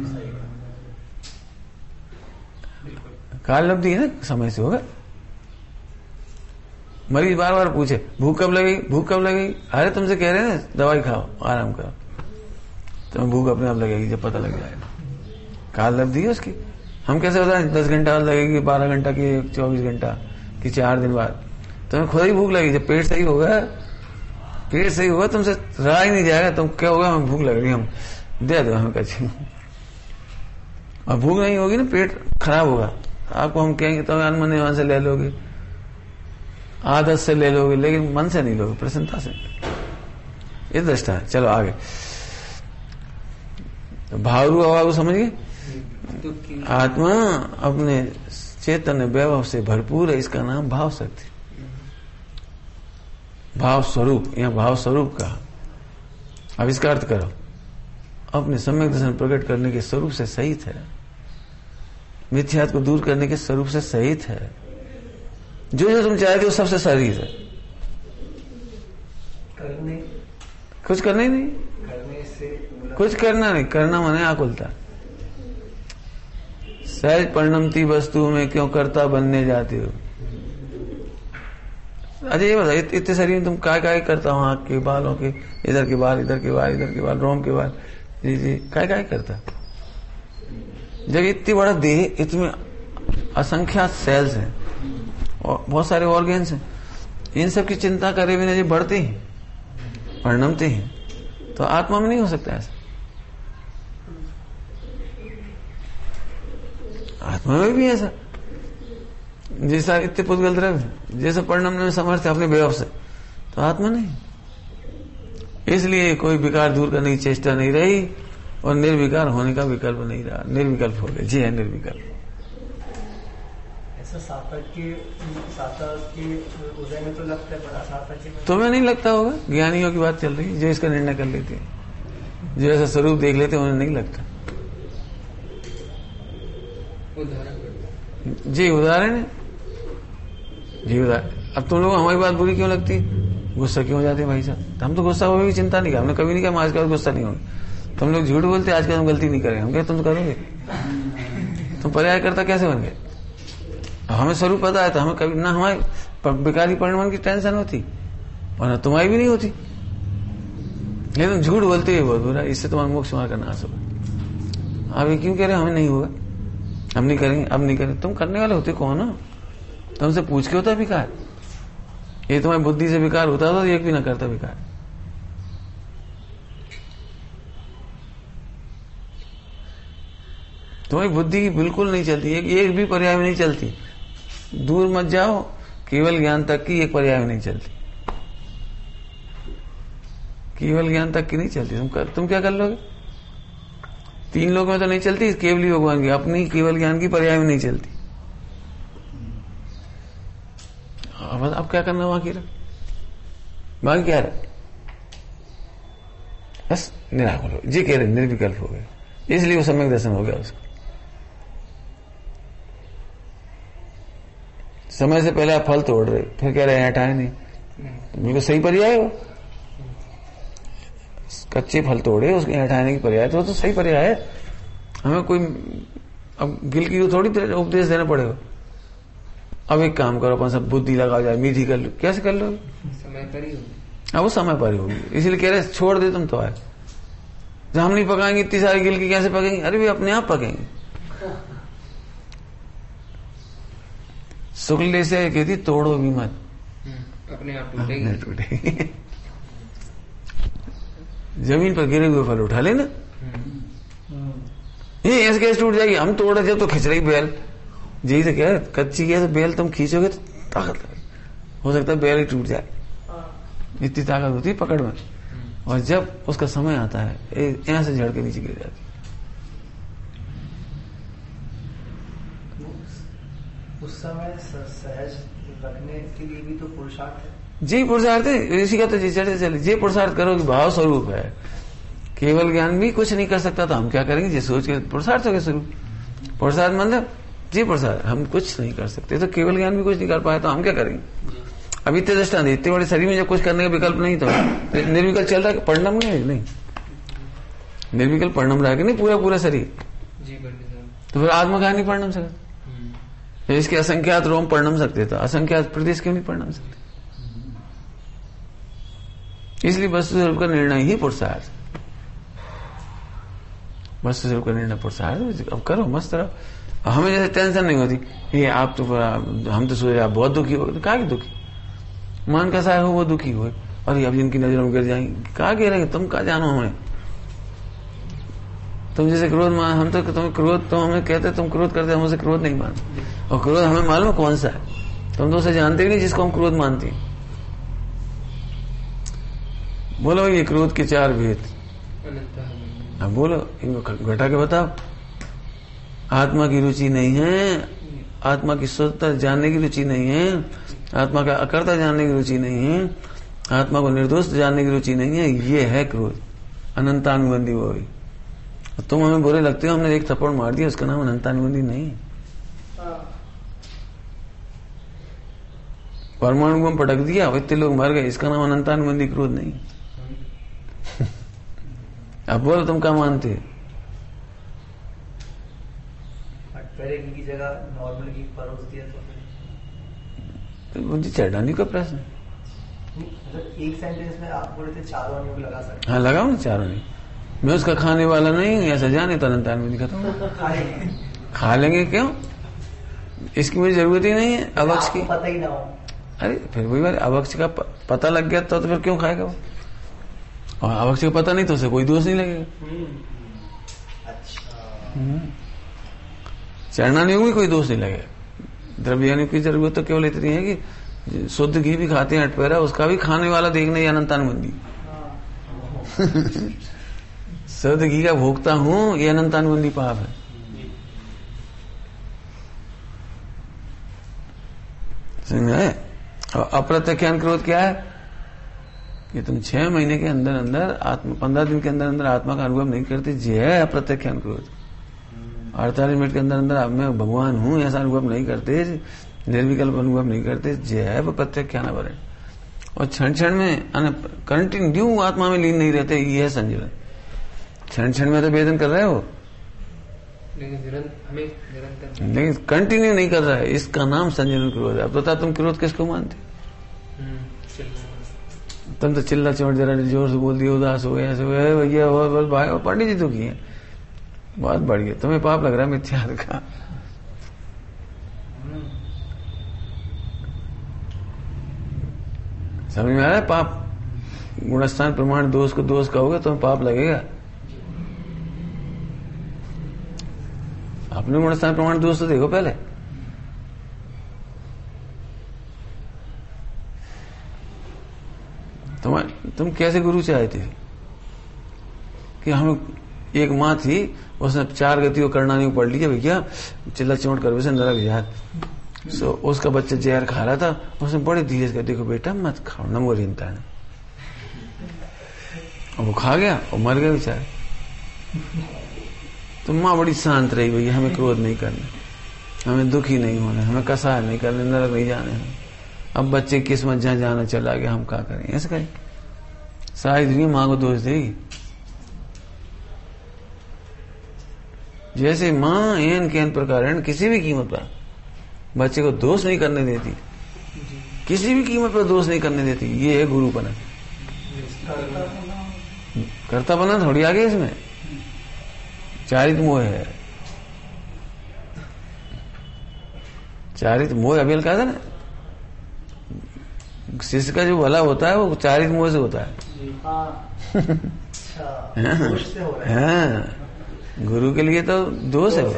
काल लब्धि है ना, समय से होगा। मरीज बार बार पूछे भूख कब लगेगी, भूख कब लगेगी। अरे तुमसे कह रहे हैं ना दवाई खाओ, आराम करो, तुम्हें भूख अपने आप लगेगी जब पता लग जाएगा। काल लब्धि है उसकी। हम कैसे बताएं 10 घंटा लगेगी, 12 घंटा की, 24 घंटा की, 4 दिन बाद। तुम्हें खुद ही भूख लगेगी। जब पेट सही होगा, पेट सही होगा, तुमसे रहा ही नहीं जाएगा। तुम क्या होगा, हमें भूख लग रही है, हम दे दो हमें कच्ची। और भूख नहीं होगी ना, पेट खराब होगा। आपको हम कहेंगे तो अनमने मन से ले लोगे, आदत से ले लोगे, लेकिन मन से नहीं लोगे, प्रसन्नता से। ये दृष्टा है। चलो आगे। तो भावरू अभाव समझ गए। आत्मा अपने चैतन्य वैभव से भरपूर है, इसका नाम भाव शक्ति, भाव स्वरूप। यहां भाव स्वरूप का आविष्कार करो, अपने सम्यक दर्शन प्रकट करने के स्वरूप से सहित है, मिथ्यात्व को दूर करने के स्वरूप से सहित है। जो जो तुम चाहते हो सबसे शरीर है। करने कुछ करना ही नहीं, करने से कुछ करना नहीं। करना माने आकुलता। सहज परिणमती वस्तु में क्यों करता बनने जाते हो। अच्छा ये बताओ, इतने शरीर में तुम काय करता हो, आंख के बालों के, इधर के बाल, इधर के बाल, इधर के बाल, रोम के बाल, जी काय करता। जब इतनी बड़ा देह, इसमें असंख्यात सेल्स हैं और बहुत सारे ऑर्गेन्स हैं, इन सब की चिंता करे बिना जो बढ़ते हैं, परिणमते हैं, तो आत्मा में नहीं हो सकता ऐसा। आत्मा में भी ऐसा, जैसा इतने पुद्गल द्रव्य, जैसा परिणमने में समर्थ है अपने वैभव से, तो आत्मा नहीं। इसलिए कोई विकार दूर करने की चेष्टा नहीं रही और निर्विकार होने का विकल्प नहीं रहा। निर्विकल्प हो गए। जी है, निर्विकल्प। ऐसा सार्थक के उदय में तो लगता है, बड़ा सार्थक में तुम्हें नहीं लगता होगा। ज्ञानियों की बात चल रही है, जो इसका निर्णय कर लेते हैं, जो ऐसा स्वरूप देख लेते हैं, उन्हें नहीं लगता। जी उदाहरण है, जी उदाहरण। अब तुम लोग हमारी बात बुरी क्यों लगती, गुस्सा क्यों हो जाते हैं भाई साहब। हम तो गुस्सा होने की चिंता नहीं किया, हमने कभी नहीं कहा आज के बाद गुस्सा नहीं होगा। तुम लोग झूठ बोलते आज के बाद हम गलती नहीं करेंगे। हम कहे तुम करोगे, तुम पर्याय करता कैसे बन गए। हमें स्वरूप पता है तो हमें कभी ना हमारे बेकारी परिणाम की टेंशन होती और ना तुम्हारी भी नहीं होती। लेकिन तुम झूठ बोलते हुए बहुत बुरा, इससे तुम्हारा मोक्ष मार्ग का नाश होगा। आप ये क्यों कह रहे हमें नहीं होगा, हम नहीं करेंगे, अब नहीं करेंगे। तुम करने वाले होते कौन हो, तुमसे पूछ के होता विकार। ये तुम्हारी बुद्धि से विकार होता तो एक भी ना करता विकार। तुम्हारी बुद्धि की बिल्कुल नहीं चलती, एक भी पर्याय में नहीं चलती। दूर मत जाओ, केवल ज्ञान तक की एक पर्याय में नहीं चलती। केवल ज्ञान तक की नहीं चलती। तुम क्या कर लोगे। 3 लोग में तो नहीं चलती, केवली भगवान की अपनी केवल ज्ञान की पर्याय में नहीं चलती। अब क्या करना बाकी रहा, बाकी क्या रहा, बस निराकुल हो। जी कह रहे निर्विकल्प हो गए, इसलिए वो सम्यक दर्शन हो गया उसको। समय से पहले आप फल तोड़ रहे, फिर कह रहे हैं हटाए नहीं, बिल्कुल सही पर्याय हो। कच्चे फल तोड़े, उसके हटाने की पर्याय तो सही पर्याय है। हमें कोई अब गिल की थोड़ी उपदेश देना पड़ेगा। अब एक काम करो, अपन सब बुद्धि लगा जाए, मीठी कर लो, कैसे कर लो, समय पर ही होगी। अब वो समय पर ही होगी। इसीलिए कह रहे छोड़ दे तुम तो आए, जब हम नहीं पकाएंगे इतनी सारी गिल की कैसे पकेंगे। अरे वे अपने आप पकेंगे। शुक्ल से कहती तोड़ो भी मत, अपने आप टूटेगी। जमीन पर गिरे हुए फल उठा लेना, ये ऐसे कैसे टूट जाएगी। हम तोड़ रहे तो खिंच रही बेल, जी से क्या कच्ची है तो बेल तुम खींचोगे तो ताकत लगे, हो सकता है बेल ही टूट जाए, इतनी ताकत होती है पकड़ में। और जब उसका समय आता है यहां से झड़ के नीचे गिर जाती। उस समय सहज रखने के लिए भी तो पुरुषार्थ है। जी पुरुषार्थ है, इसी का तो जी चढ़ते चले। जे पुरुषार्थ करो कि भाव स्वरूप है, केवल ज्ञान भी कुछ नहीं कर सकता तो हम क्या करेंगे, जे सोच के पुरुषार्थ हो गया स्वरूप। पुरुषार्थ मतलब जी पुरुषार्थ, हम कुछ नहीं कर सकते तो केवल ज्ञान भी कुछ नहीं कर पाए तो हम क्या करेंगे। अभी इतने दृष्टांत, इतने बड़े शरीर में जब कुछ करने का विकल्प नहीं तो निर्विकल्प चल रहा है, परिणाम नहीं, निर्विकल्प परिणाम रहा कि नहीं पूरा शरीर, तो फिर आत्मा कहा नहीं परिणाम सकता। इसके असंख्यात रोम परिणाम सकते तो असंख्यात प्रदेश क्यों नहीं परिणाम सकते। इसलिए वस्तु स्वरूप का निर्णय ही पुरुषार्थ, वस्तु स्वरूप का निर्णय पुरुषार्थ। अब करो, मस्त रहो। हमें जैसे टेंशन नहीं होती, ये आप तो हम तो सोचे आप बहुत दुखी हो, कहा दुखी मन कैसा है वो दुखी हुए, और अब जिनकी नजरों में गिर जाएंगे, कहा गिरेंगे, तुम कहा जानो हमें। तुम जैसे क्रोध मान, हम तो तुम्हें क्रोध, तो हमें कहते तुम क्रोध करते, हम उसे क्रोध नहीं मानते, और क्रोध हमें मालूम कौन सा है, तुम तो उसे जानते ही नहीं जिसको हम क्रोध मानते हैं। बोलो ये क्रोध के चार भेद, अब बोलो इनको घटा के बताओ। आत्मा की रुचि नहीं है, आत्मा की शुद्धता जानने की रुचि नहीं है, आत्मा का अकर्ता जानने की रुचि नहीं है, आत्मा को निर्दोष जानने की रुचि नहीं है, ये है क्रोध, अनंतानुबंधी वो भी। तुम हमें बुरे लगते हो, हमने एक थप्पड़ मार दिया, उसका नाम अनंतानुबंधी नहीं। परमाणु बम पटक दिया, इतने लोग मर गए, इसका नाम अनंतानुबंधी क्रोध नहीं। अब बोलो तुम क्या मानते हो? पहले की जगह नॉर्मल की परोस दिया तो मुझे चढ़ाने का प्रश्न। एक सेंटेंस में आप बोले थे चारों अणु लगा सकते। हाँ लगाओ ना चारों नहीं, मैं उसका खाने वाला नहीं हूँ, ऐसा जाने तो अनंतानुबंधी खत्म। खा लेंगे क्यों, इसकी मुझे जरूरत ही नहीं है। अवक्ष की पता ही ना हो, अरे फिर वही बात, अवक्ष का पता लग गया तो फिर क्यों खाएगा वो, और अवक्ष का पता नहीं तो उसे कोई दोष नहीं लगेगा। अच्छा चरणानियों में कोई दोष नहीं लगेगा। द्रव्यानियों की जरूरत तो केवल इतनी है कि शुद्ध घी भी खाते हैं अटपेरा, उसका भी खाने वाला देखना ही अनंतानुबंधी। शुद्ध घी का भोगता हूं, ये अनंतानुबंधी पाप है। समझ में? और अप्रत्यक्षान क्रोध क्या है कि तुम 6 महीने के अंदर अंदर आत्मा, 15 दिन के अंदर अंदर आत्मा का अनुभव नहीं करते, ये है अप्रत्यक्षान क्रोध। 48 मिनट के अंदर अंदर मैं भगवान हूं ऐसा अनुभव नहीं करते, निर्विकल्प अनुभव नहीं करते, ये है प्रत्यक्षानावरण। और क्षण क्षण में कंटिन्यू आत्मा में लीन नहीं रहते, ये है संजलन। क्षण क्षण में तो वेदन कर रहे हो, लेकिन कंटिन्यू नहीं कर रहा है, इसका नाम संजलन क्रोध है। अब बता तुम क्रोध किसको मानते? तुम तो चिल्ला चोट जरा जोर से बोल दिया, उदास हो गया, ऐसे हो गया भैया, हो बस भाई। और पंडित जी तो की है, बहुत बढ़िया, तुम्हें पाप लग रहा है मिथ्या का। समझ में आ रहा है? पाप गुणस्थान प्रमाण दोष को दोष कहोगे तुम्हें पाप लगेगा। अपने गुणस्थान प्रमाण दोष तो देखो पहले। तुम कैसे गुरु चाहे थे कि हम, एक माँ थी उसने 4 गतियों करना नहीं पढ़ लिया भैया, चिल्ला चोट कर वैसे नरक जात। सो उसका बच्चा जहर खा रहा था, उसने बड़े धीरे से देखो बेटा मत खाओ, नमो रिंता है, और वो खा गया और मर गया बेचारा। तो माँ बड़ी शांत रही, भैया हमें क्रोध नहीं करना, हमें दुखी नहीं होना, हमें कसार नहीं करना, नरक नहीं जाने हैं। अब बच्चे किस्मत जहां जाना चला गया, हम क्या करें, ऐसे करें। सारी दुनिया माँ को दोष देगी। जैसे माँ एन के एन प्रकार किसी भी कीमत पर बच्चे को दोष नहीं करने देती, किसी भी कीमत पर दोष नहीं करने देती, ये है गुरुपना। कर्तापना थोड़ी आगे इसमें, चारित मोह है। चारित मोह अभी कहा था ना, शिष्य का जो भला होता है वो चारित मोह से होता है। हाँ, गुरु के लिए तो दोष है वो।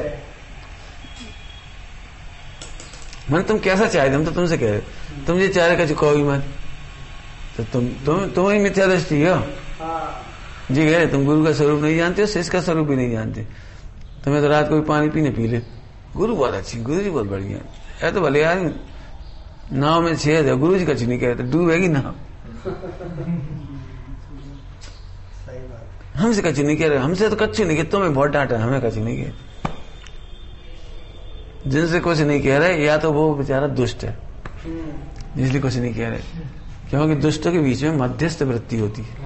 मैंने तुम कैसा चाहे, हम तो तुमसे कह रहे, तुम ये चाह रहे चुकाओ ही मत, तो तुम ही मिथ्या दृष्टि हो जी। कह रहे तुम गुरु का स्वरूप नहीं जानते हो, शिष्य का स्वरूप भी नहीं जानते। तुम्हें तो रात को भी पानी पीने पी ले, गुरु बहुत अच्छी, गुरु जी बहुत बढ़िया है, तो भले यार नाव में छेद है, गुरु जी कच्छ नहीं कह रहे, तो डूबेगी नाव। हमसे कच्छ नहीं कह रहे, हमसे तो कच्छ नहीं कह, तुम्हें बहुत डांटा, हमें कच्छ नहीं कह। जिनसे कुछ नहीं कह रहे, या तो वो बेचारा दुष्ट है इसलिए कुछ नहीं कह रहे, क्योंकि दुष्टों के बीच में मध्यस्थ वृत्ति होती है,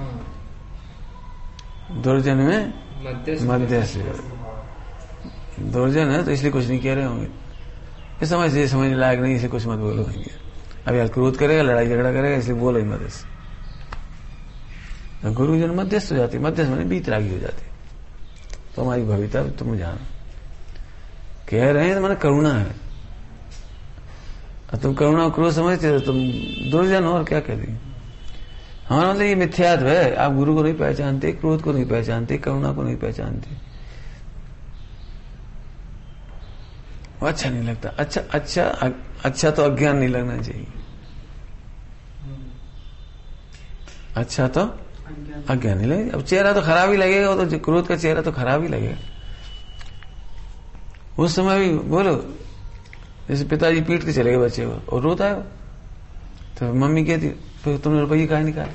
दुर्जन में मध्यस्थ। दुर्जन है तो इसलिए कुछ नहीं कह रहे होंगे, ये समझ लायक नहीं, इसलिए कुछ मत बोलो। अब यार क्रोध करेगा, लड़ाई झगड़ा करेगा, इसलिए बोलो ही मत। तो गुरुजन मध्यस्थ हो जाते, मध्यस्थ माने बीतरागी हो जाते। तो हमारी भविता तुम जानो, कह रहे हैं तो माने करुणा है। तुम करुणा क्रोध समझते हो, तुम दुर्जन हो, और क्या कह रही। हमारा मतलब ये मिथ्यात्व है। आप गुरु को नहीं पहचानते, क्रोध को नहीं पहचानते, करुणा को नहीं पहचानते, वो अच्छा नहीं लगता। अच्छा तो अज्ञान नहीं लगना चाहिए, अच्छा तो अज्ञान नहीं लगेगा। अब चेहरा तो खराब ही लगेगा, वो तो क्रोध का चेहरा तो खराब ही लगेगा। उस समय भी बोलो, जैसे पिताजी पीट के चले गए बच्चे को और रोता है, तो मम्मी कहती फिर तुमने रुपये काहे निकाले,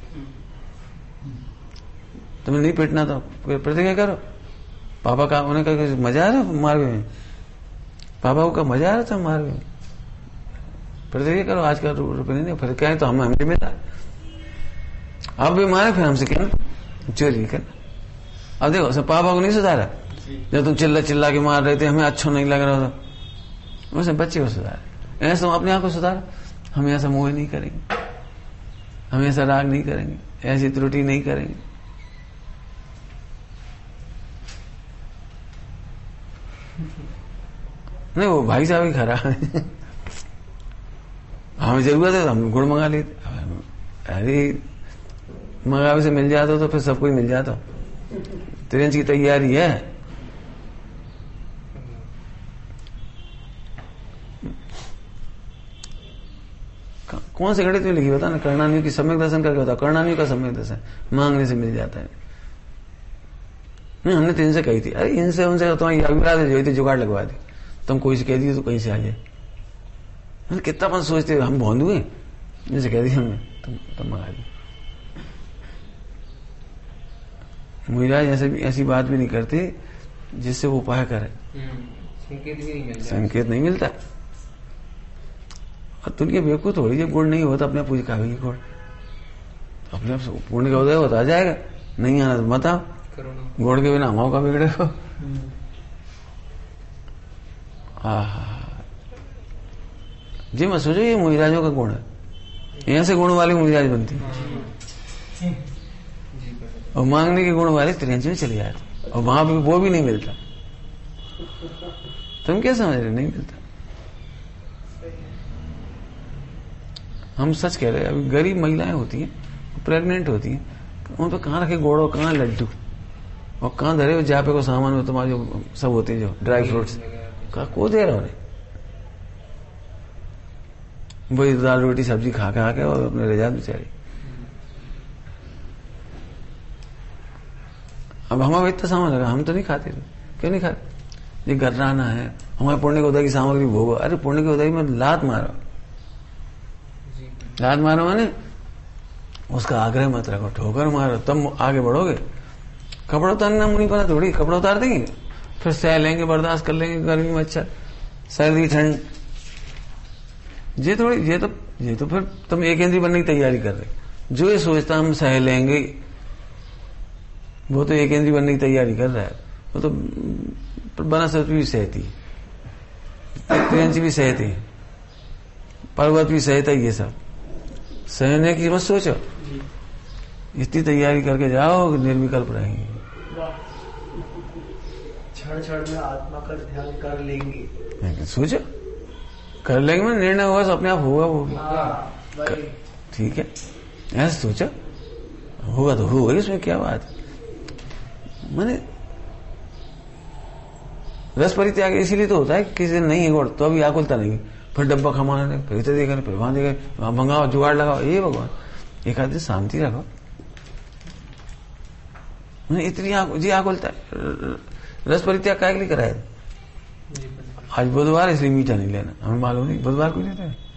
तुम्हें नहीं पीटना था, प्रतिज्ञा करो। पापा का उन्हें कहा मजा आ रहा मार में, पापा को कहा मजा आ रहा था मार में, प्रतिज्ञा करो आज का रुपये नहीं। फिर कहें तो हमें मिला, अब भी मारे, फिर हमसे कहना चोरी करना। अब देखो सब पापा को नहीं सुधारा, जब तुम चिल्ला के मार रहे थे, हमें अच्छा नहीं लग रहा था, वैसे बच्चे को सुधारा। ऐसा तुम अपने आप को सुधारा, हम ऐसा मोह नहीं करेंगे, हम ऐसा राग नहीं करेंगे, ऐसी त्रुटि नहीं करेंगे। नहीं, वो भाई साहब ही खरा है। हमें जरूरत है तो हम गुड़ मंगा लेते, अरे मंगावे से मिल जाता तो फिर सबको ही मिल जाता। त्रिंच की तैयारी है, कौन से गणित में लिखी बता ना, कर्णानियों की सम्यक दर्शन करके बताओ। कर्णानियों का सम्यक दर्शन मांगने से मिल जाता है। नहीं, हमने तो इनसे कही थी, अरे इनसे उनसे तुम्हारी अभिप्राय जो थी जुगाड़ लगवा दी, तुम कोई से कह दिए तो कहीं से आ जाए। कितना अपन सोचते हम भोंदू हैं, जैसे कह दी हमने तुम मंगा दी। मुझराज ऐसी बात भी नहीं करते जिससे वो उपाय करे, संकेत भी नहीं मिलता, संकेत नहीं मिलता। और तुमके बेवकूफ थोड़ी, जब गुण नहीं होता अपने आप पूछ खाएगी गुड़, अपने आप पुण्य का उदय होता आ जाएगा। नहीं आना तो मत आओ, गुड़ के बिना हमाओ का बिगड़े हो। जी मैं सोचो ये मुहिराजों का गुण है, यहां से गुण वाली मुहिराज बनती और मांगने के गुण वाले त्रियंच में चले जाते, और वहां भी वो भी नहीं मिलता। तुम क्या समझ रहे, नहीं मिलता। हम सच कह रहे हैं, अभी गरीब महिलाएं होती हैं, प्रेग्नेंट होती हैं, उन पर कहाँ रखे गोड़ो, कहाँ लड्डू, और कहाँ धरे जापे को सामान में तुम्हारे जो सब होते हैं जो ड्राई फ्रूट्स, कहा को दे रहा उन्हें। वही दाल रोटी सब्जी खा के और अपने रह जाते बेचारी। अब हमारा इतना सामान लगा, हम तो नहीं खाते। क्यों नहीं खाते? ये गर्राना है, हमारे पुण्य के उदय की सामग्री भोगो। अरे पुण्य के उदय में लात मारो, लात मारो माने उसका आग्रह मत रखो, ठोकर मारो तब आगे बढ़ोगे। कपड़ा उतारना मुनि पना थोड़ी, कपड़ा उतार देंगे फिर सह लेंगे, बर्दाश्त कर लेंगे, गर्मी में अच्छा सर्दी ठंड, ये थोड़ी, ये तो फिर तुम एक इंद्री बनने की तैयारी कर रहे। जो ये सोचता हम सह लेंगे, वो तो एक इंद्री बनने की तैयारी कर रहा है। वो तो बनस्पति भी सहती है, त्रियंच भी सहती है, पर्वत भी सहता है। ये सब सहने की मत सोचो, इतनी तैयारी करके जाओ, निर्विकल्प रहेंगे। क्षण में आत्मा का ध्यान कर लेंगे, सोचो कर लेंगे, मैं निर्णय होगा तो अपने आप होगा वो भी। ठीक है, ऐसा सोचो, होगा तो होगा, इसमें क्या बात है। मैंने रस परित्याग इसीलिए तो होता है, किसी दिन नहीं है गुड़ तो अभी आकुलता नहीं, फिर डब्बा खमाने, फिर इधर देखा, फिर वहां देखा, वहां मंगाओ, जुगाड़ लगाओ। ये भगवान एक आदमी शांति रखो। मैंने इतनी जी आकुलता है, रस परित्याग काय के लिए कराया? आज बुधवार इसलिए मीठा नहीं लेना, हमें मालूम नहीं बुधवार को लेते हैं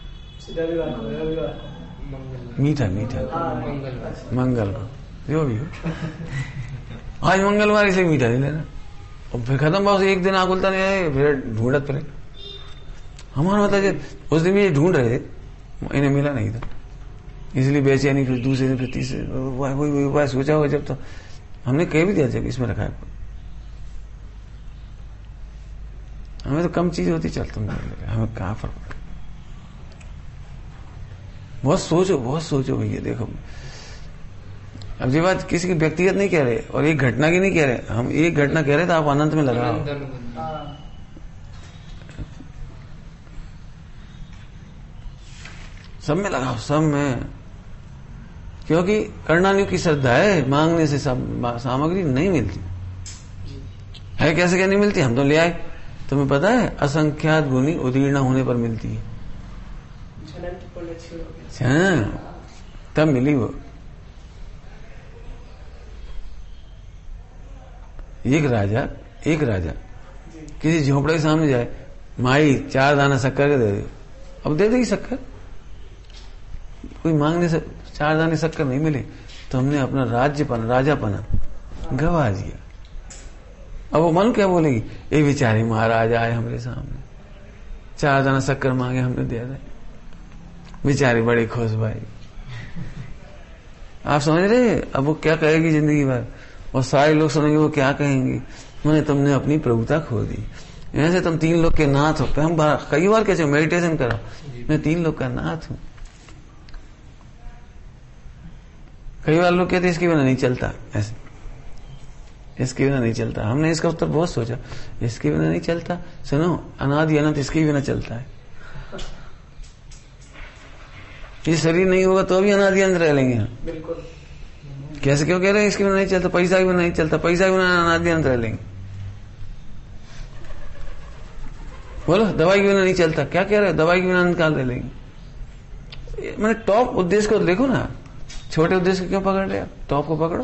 मीठा मंगल को, जो भी हो आज मंगलवार इसलिए मीठा नहीं लेना, और फिर खत्म बस एक दिन आकुलता नहीं है, फिर ढूंढत फिर। हमारा मतलब उस दिन भी ये ढूंढ रहे थे, इन्हें मिला नहीं था, इसलिए बेचैनी, फिर दूसरे दिन, फिर तीसरे, वही उपाय सोचा होगा जब, तो हमने कह भी दिया जब इसमें रखा है। हमें तो कम चीज होती, चलता हमें कहाँ फर्क पड़ा। बहुत सोचो भैया, देखो अब ये बात किसी की व्यक्तिगत नहीं कह रहे और एक घटना की नहीं कह रहे, हम एक घटना कह रहे तो आप अनंत में लगाओ। हाँ, सब में लगाओ, सब में। क्योंकि कर्णानियों की श्रद्धा है, मांगने से सब सामग्री नहीं मिलती है। कैसे क्या नहीं मिलती, हम तो ले आए। तुम्हें पता है असंख्यात गुनी उदीर्ण होने पर मिलती है। हाँ, तब मिली वो। एक राजा किसी झोपड़े के सामने जाए, माई 4 दाना शक्कर के दे दे। अब दे देगी शक्कर, कोई मांगने से 4 दाने शक्कर नहीं मिले तो हमने अपना राजापना गवा दिया। अब वो मन क्या बोलेगी, ये बेचारी महाराज आए हमारे सामने, 4 दाना शक्कर मांगे, हमने दे दे, बेचारी बड़ी खुश भाई। आप समझ रहे? अब वो क्या कहेगी जिंदगी भर, और सारे लोग सुनेंगे वो क्या कहेंगे, मैंने तुमने अपनी प्रभुता खो दी। ऐसे तुम 3 लोग के नाथ हो। हम कई बार कहते मेडिटेशन करो, मैं 3 लोग का नाथ हूं। कई बार लोग कहते इसके बिना नहीं चलता, ऐसे इसके बिना नहीं चलता। हमने इसका उत्तर बहुत सोचा, इसके बिना नहीं चलता। सुनो, अनादि अनंत इसके बिना चलता है। ये शरीर नहीं होगा तो भी अनादि अनंत रह लेंगे हम। बिल्कुल। कैसे क्यों कह रहे हैं इसके बिना नहीं चलता, पैसा के बिना नहीं चलता, पैसा के बिना अनादि अनंत रह लेंगे। बोलो, दवाई के बिना नहीं चलता, क्या कह रहे हो, दवाई के बिना अनंत काल रह लेंगे। मैंने टॉप उद्देश्य को देखो ना, छोटे उद्देश्य को क्यों पकड़ रहे आप, टॉप को पकड़ो।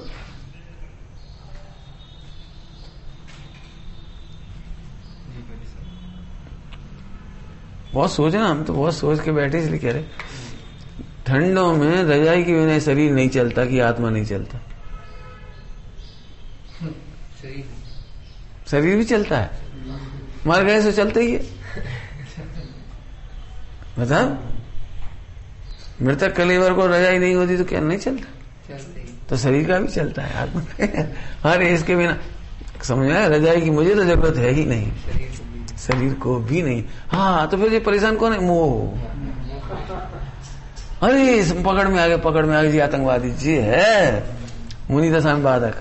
बहुत सोचे ना, हम तो बहुत सोच के बैठे इसलिए कह रहे। ठंडों में रजाई के बिना शरीर नहीं चलता कि आत्मा नहीं चलता, शरीर भी चलता है, मर गए तो चलते ही है। बताओ, मृतक कलेवर को रजाई नहीं होती तो क्या नहीं चलता, तो शरीर का भी चलता है, आत्मा का। अरे इसके बिना समझ आया, रजाई की मुझे तो जरूरत है ही नहीं, शरीर को भी नहीं। हाँ, तो फिर ये परेशान कौन है, मोह। अरे पकड़ में आ गए जी, आतंकवादी जी है, मुनि दशा में बाधक,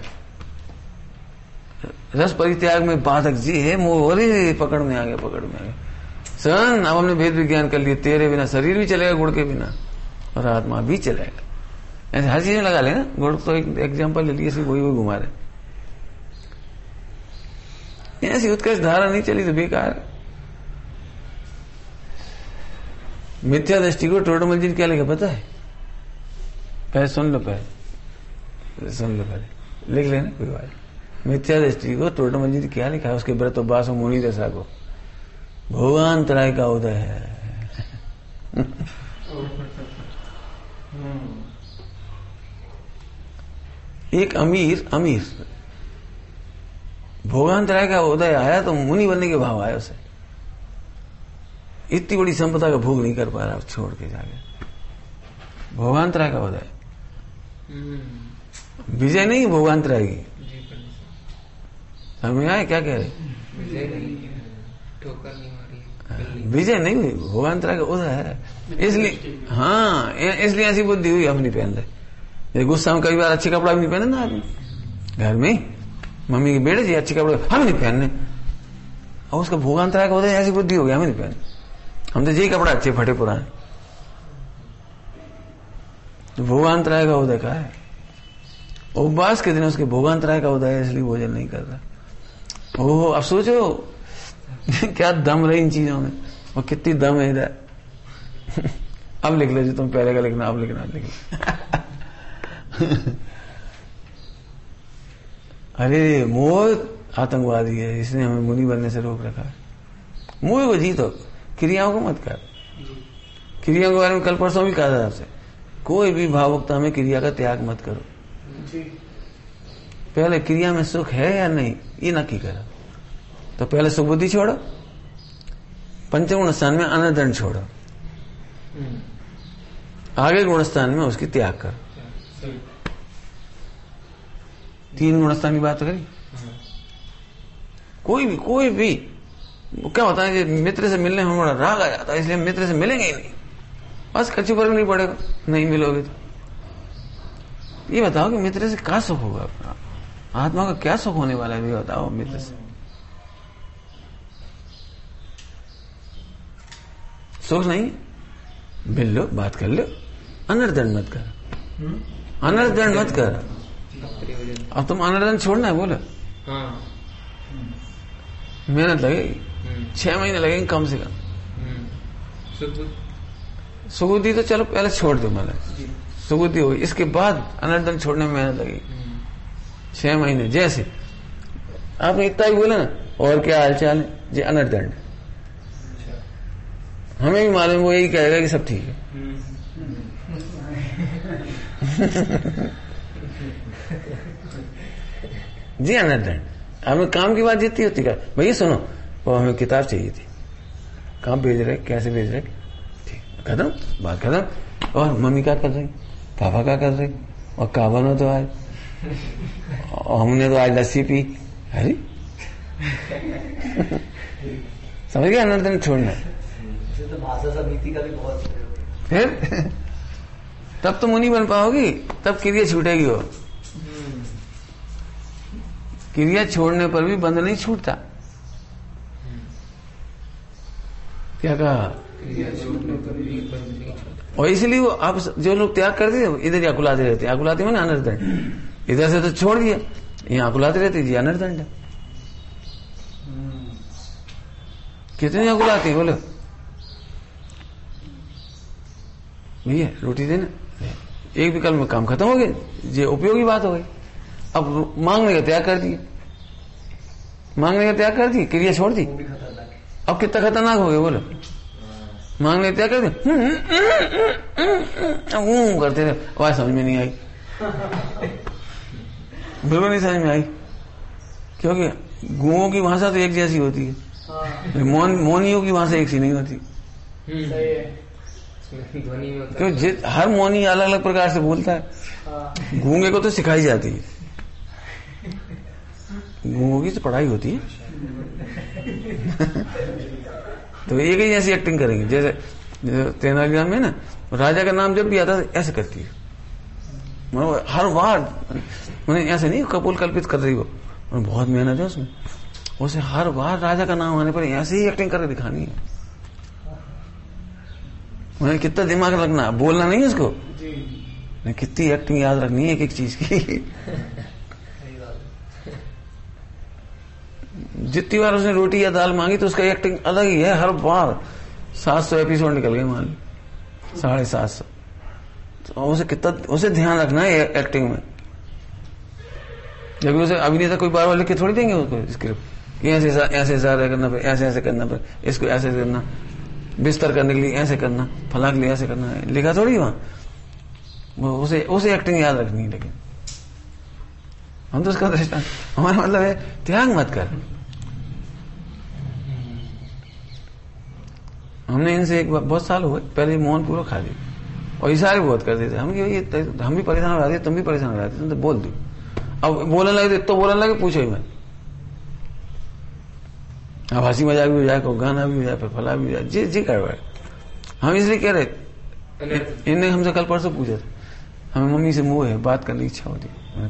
रस परित्याग में बाधक जी है मोह। अरे पकड़ में आ गए सन। अब हमने भेद विज्ञान कर लिए, तेरे बिना शरीर भी चलेगा गुड़ के बिना, और आत्मा भी चलेगा। ऐसे हर चीज में लगा लेना, गुड़ तो एक एग्जाम्पल ले लिए, सिर्फ वही घुमा रहे। ऐसी उत्कर्ष धारा नहीं चली तो बेकार है। मिथ्या दृष्टि को टोटमल जी ने क्या लिखा पता है? पहले सुन लो, पहले लिख लेना, कोई बात। मिथ्या दृष्टि को टोटमल जी ने क्या लिखा है? उसके व्रत उपवास मुनि दशा को भोगांतराय का उदय है। एक अमीर भोगांतराय का उदय आया तो मुनि बनने के भाव आया उसे। इतनी बड़ी संपदा का भोग नहीं कर पा रहा, छोड़ के जाके भोगांतराय का उदय। विजय नहीं, भोगांतराय की। समझ आए क्या कह रहे? विजय नहीं हुई, भोगांतराय का उदय है। इसलिए हाँ, इसलिए ऐसी बुद्धि हुई, हम नहीं पहन रहे। गुस्सा में कई बार अच्छे कपड़ा भी नहीं पहने ना आदमी, घर में मम्मी के बेटे जी अच्छे कपड़े हम नहीं पहनने, और उसका भोगांतराय का उदय, ऐसी बुद्धि हो गया, हमें नहीं पहने, हम तो यही कपड़ा अच्छे फटे पुराने। तो भोगांतराय का उदय का है, उपवास के दिन उसके भोगांतराय का उदय है, इसलिए भोजन नहीं कर रहा। ओहो, अब सोचो क्या दम रही इन चीजों में, और कितनी दम है इधर। अब लिख लो जो तुम पहले का लिखना, अब लिखना लिख। अरे मोह आतंकवादी है, इसने हमें मुनि बनने से रोक रखा है। मोह को जीतो, क्रियाओं को मत कर। क्रियाओं के बारे में कल परसों भी कहा था आपसे, कोई भी भावुकता में क्रिया का त्याग मत करो। पहले क्रिया में सुख है या नहीं ये नक्की करो, तो पहले सुबुद्धि छोड़ो, पंचगुण स्थान में अनदंड छोड़ो, आगे गुण स्थान में उसकी त्याग करो। 3 गुणस्थान की बात करी। कोई भी क्या होता है कि मित्र से मिलने में बड़ा राग आ जाता है, इसलिए मित्र से मिलेंगे ही नहीं, बस कच्ची पर नहीं पड़ेगा, नहीं मिलोगे तो। ये बताओ कि मित्र से क्या सुख होगा? आत्मा का क्या सुख होने वाला है, ये बताओ मित्र से। सुख नहीं, मिल लो, बात कर लो, अनर्दंड मत कर, अनर्दंड मत कर। अब तुम अनर्दंड छोड़ना है, बोलो। हाँ। मेहनत लगेगी, 6 महीने लगेंगे कम से कम। सुबुद्धि तो चलो पहले छोड़ दो, मतलब सुबुद्धि होगी, इसके बाद अनर्दंड छोड़ने में मेहनत लगेगी 6 महीने। जैसे आपने इतना ही बोला ना, और क्या हालचाल है जी, अनर्दंड। हमें भी मालूम, वो यही कहेगा कि सब ठीक है। जी अनर्दंड। हमें काम की बात जितनी होती है, भैया सुनो, वो हमें किताब चाहिए थी, कहाँ भेज रहे, कैसे भेज रहे, ठीक, खत्म, बात खत्म। और मम्मी क्या कर रही, पापा क्या कर रहे, और क्या बनो तो आज, और हमने तो आज लस्सी पी। अरे समझ गया, अनर्दंड छोड़ना। तो भाषा समिति का भी बहुत फिर तब तो मुनि बन पाओगी, तब क्रिया छूटेगी। हो क्रिया छोड़ने पर भी बंध नहीं छूटता। क्या कहा? और इसलिए वो आप जो लोग त्याग करते थे, इधर ही अकुलाते रहते, अकुलाते मैंने अनर्दंड, इधर से तो छोड़ दिया, यहाँ अकुलाते रहते जी, अनर्दंड। कितने अकुलाते हैं बोलो, भैया रोटी देना, एक विकल्प में काम खत्म हो गया, ये उपयोगी बात हो गई। अब मांगने का त्याग कर दिए, मांगने का त्याग कर दी, क्रिया छोड़ दी। अब कितना खतरनाक हो गया बोलो, मांगने का त्याग कर दिया, करते रहे, आवाज समझ में नहीं आई, बिल्कुल नहीं समझ में आई, क्योंकि गुओं की भाषा तो एक जैसी होती है, मौनियों की भाषा एक सी नहीं होती। क्यों? हर मौनी अलग अलग प्रकार से बोलता है। गूंगे को तो सिखाई जाती है, गूंगों की तो पढ़ाई होती है। तो एक ही ऐसी एक्टिंग करेंगे, जैसे तेनालीराम में ना, राजा का नाम जब भी आता है ऐसे करती है, हर बार मैंने ऐसे नहीं कपोल कल्पित कर रही हो, बहुत मेहनत है उसमें, उसे हर बार राजा का नाम आने पर ऐसे ही एक्टिंग करके दिखानी है। मैंने कितना दिमाग रखना है, बोलना नहीं है उसको, कितनी एक्टिंग याद रखनी है एक एक चीज की। जितनी बार उसने रोटी या दाल मांगी तो उसका एक्टिंग अलग ही है, हर बार 700 एपिसोड निकल गए मान ली, 750। तो उसे कितना, उसे ध्यान रखना है एक्टिंग में। जब उसे अभिनेता कोई बार बार लिख के थोड़ी देंगे उसको स्क्रिप्ट, ऐसे ऐसे करना, ऐसे ऐसे करना, इसको ऐसे करना, बिस्तर करने के लिए ऐसे करना, फला के लिए ऐसे करना, लिखा थोड़ी वहां। उसे एक्टिंग याद रखनी है। लेकिन हम तो उसका दृष्टांत, हमारा मतलब है त्याग मत कर। हमने इनसे एक बहुत साल हुए पहले मौन पूर्वक खा ली, और इशारे बहुत करते थे हम कि हम भी परेशान हो जाते, तुम भी परेशान हो जाते, तुम तो बोल दो। अब बोलने लगे तो बोलने लगे, पूछो ही मत। अब हंसी मजाक भी हो जाए, कोई गाना भी हो जाए, फिर फला भी हो जाए, जी जी कर रहे। हम इसलिए कह रहे, इनने हमसे कल परसों पूछा था, हमें मम्मी से मोह है, बात करने की इच्छा होती है।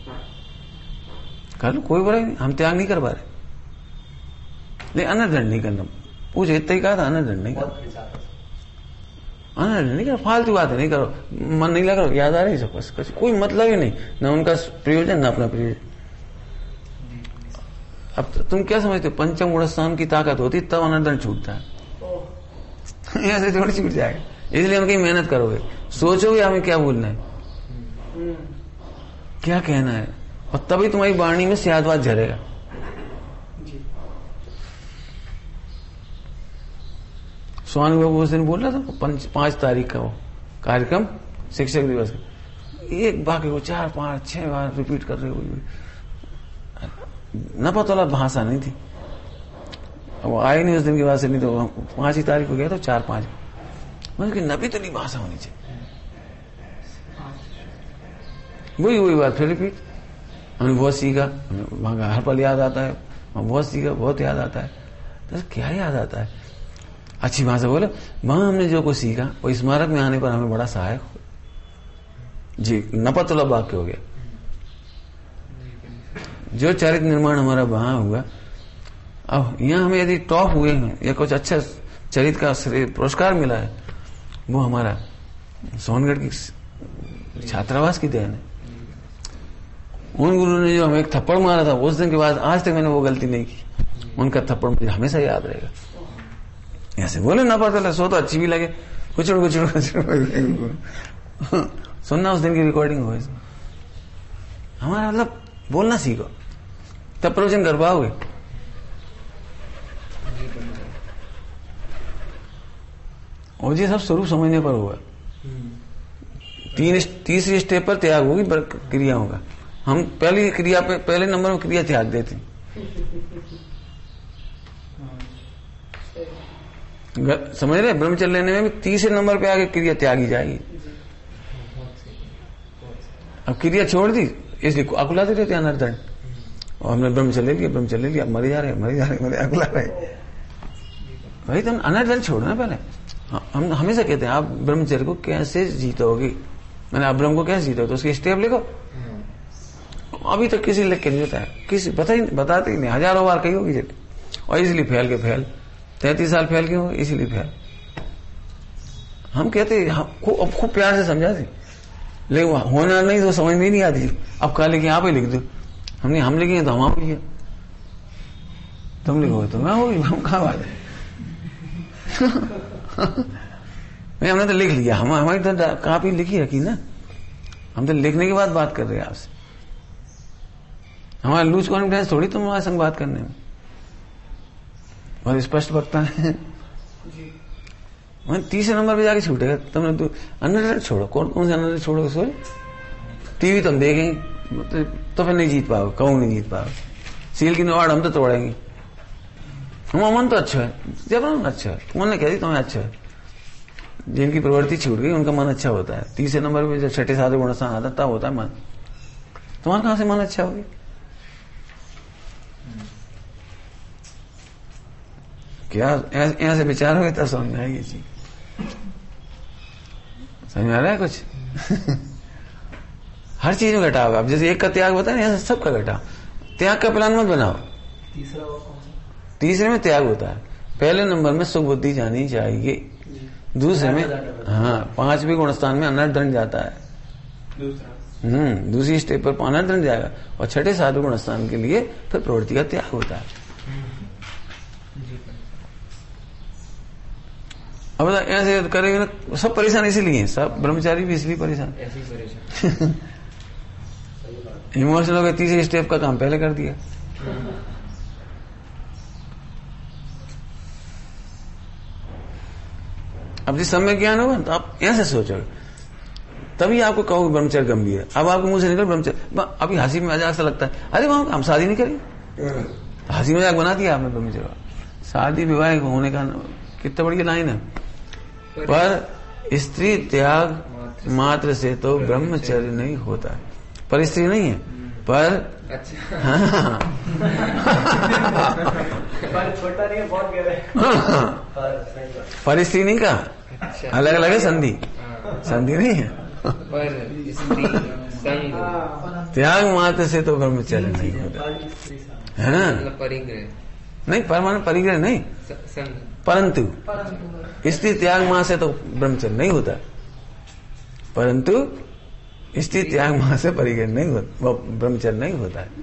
कल कोई बुराई नहीं, हम त्याग नहीं कर पा रहे, लेकिन अनर्दंड नहीं करना। पूछे इतना ही कहा था, अनर्दंड नहीं करो, अनर्दंड नहीं करो, फालतू बातें नहीं करो, मन नहीं लगा, याद आ रही सब, बस कोई मतलब ही नहीं, न उनका प्रयोजन न अपना प्रयोजन। अब तुम क्या समझते हो, पंचम गुणस्थान की ताकत होती तब अनर्दंड छूटता है, ऐसे थोड़ी छूट जाएगा। इसलिए हम कहीं मेहनत करोगे, सोचोगे हमें क्या बोलना है, क्या कहना है, और तभी तुम्हारी वाणी में स्यादवाद झरेगा। स्वामी बाबू उस दिन बोल रहा था 5 तारीख का वो कार्यक्रम, शिक्षक दिवस का, एक वाक्य को 4, 5, 6 बार रिपीट कर रहे हो। न पता भाषा नहीं थी, वो आए नहीं उस दिन के बाद से, नहीं तो 5 ही तारीख को गया तो 4, 5 मतलब नबी तो नहीं भाषा होनी चाहिए। वही बात फिर रिपीट। हमने बहुत सीखा, वहां का हर पल याद आता है, बहुत सीखा, बहुत याद आता है। तो क्या याद आता है, अच्छी भाषा बोलो, वहां हमने जो कुछ सीखा वो स्मारक में आने पर हमें बड़ा सहायक हो। जी नपतुला वाक्य हो गया। जो चरित्र निर्माण हमारा वहां हुआ, अब यहाँ हमें यदि टॉप हुए हैं या कुछ अच्छा चरित्र का पुरस्कार मिला है, वो हमारा सोनगढ़ की छात्रावास की देन है। उन गुरु ने जो हमें एक थप्पड़ मारा था, उस दिन के बाद आज तक मैंने वो गलती नहीं की। उनका थप्पड़ मुझे हमेशा याद रहेगा। ऐसे बोले ना पता सो तो अच्छी भी लगे, कुचड़ कुचड़ कुचड़ सुनना उस दिन की रिकॉर्डिंग हो। हमारा मतलब बोलना सीखो, तब प्रवचन कर पाओगे। और ये सब स्वरूप समझने पर होगा। तीसरी स्टेप पर त्याग होगी क्रियाओं का। हम पहली क्रिया पे पहले नंबर में क्रिया त्याग देते। समझ रहे, ब्रह्मचर्य लेने में भी तीसरे नंबर पे आगे क्रिया त्यागी जाएगी। अब क्रिया छोड़ दी इसलिए अकुलाते रहते अनर्दंड, और हमने ब्रह्मचर्य ले लिया, मरे जा रहे अकुला रहे। भाई तुम अनर्दंड छोड़ो ना पहले। हम हमेशा कहते हैं आप ब्रह्मचर्य को कैसे जीतोगे, मैंने आप ब्रह्म को कैसे जीतोगे, तो उसकी स्टेप लिखो। अभी तक किसी लिख के नहीं बताया, किसी बताते ही नहीं, हजारों बार कही होगी। और इसलिए फेल 33 साल फेल क्यों, इसीलिए फेल। हम कहते खूब प्यार से समझाते, लेकिन होना नहीं तो समझ में नहीं आती। अब कहा लिखे आप ही लिख दो, हम लिखेंगे तो हम आप लिखे, तुम लिखोगे तो मैं होगी, हम कहा बात है। हमने तो लिख लिया, हमारी तो कापी लिखी रखी ना, हम तो लिखने के बाद बात कर रहे हैं आपसे। हमारा लूज कॉन्फिडेंस थोड़ी तुम हमारे संग बात करने में, और स्पष्ट वक्ता है। मैं तीसरे नंबर पे जाके छूटेगा तुमने। अनर्थ छोड़ो, कौन से अनर्थ छोड़ोगे? सोच, टीवी तुम देखेंगे तो फिर नहीं जीत पाओगे, कहूँ नहीं जीत पाओगे। सील की निवाड़ हम तो तोड़ेंगे। हमारा मन तो अच्छा है, जब मन अच्छा है, मन ने कह दी तुम्हें अच्छा है। जिनकी प्रवृत्ति छूट गई उनका मन अच्छा होता है। तीसरे नंबर पे जब छठे सातवें गुण स्थान आता तब होता है मन। तुम्हारा कहां से मन अच्छा होगी? क्या ऐसे विचार हो तब समझ में आएगी चीज। समझ में आ रहा है कुछ? हर चीज में घटाओ। अब जैसे एक का त्याग बताया, ऐसा सबका घटाओ। त्याग का प्लान मत बनाओ। तीसरे में त्याग होता है, पहले नंबर में सुख बुद्धि जानी चाहिए, दूसरे में हाँ 5वें गुणस्थान में अनर्दंड जाता है। दूसरी स्टेप पर अनर्दंड जाएगा, और छठे 7वें गुणस्थान के लिए फिर प्रवृत्ति का त्याग होता है। अब ऐसे करेंगे ना, सब परेशान इसीलिए हैं, सब ब्रह्मचारी भी इसलिए परेशान। इमोशनल हो गए, तीसरे स्टेप का काम पहले कर दिया। अब जिस समय ज्ञान होगा तो आप ऐसे सोचोगे, तभी आपको कहोगे ब्रह्मचर्य गंभीर है। अब आपके मुंह से निकल ब्रह्मचर्य, अभी हंसी मजाक सा लगता है, अरे वहां हम शादी नहीं करेंगे, हंसी मजाक बना दिया आपने ब्रह्मचर्य। शादी विवाह होने का कितना बढ़िया लाइन है। पर स्त्री त्याग मात्र से तो ब्रह्मचर्य नहीं होता है। पर स्त्री नहीं है, पर अच्छा हाँ छोटा नहीं है, बहुत गहरा है। पर स्त्री नहीं कहा, अलग अलग है संधि, संधि नहीं है। पर स्त्री संग त्याग मात्र से तो ब्रह्मचर्य नहीं होता है। मतलब परिग्रह नहीं, परमानेंट परिग्रह नहीं, संग, परंतु स्त्री त्याग मां से तो ब्रह्मचर्य नहीं होता, परंतु स्त्री त्याग मां से परिग्रह नहीं होता, वो ब्रह्मचर्य नहीं होता है।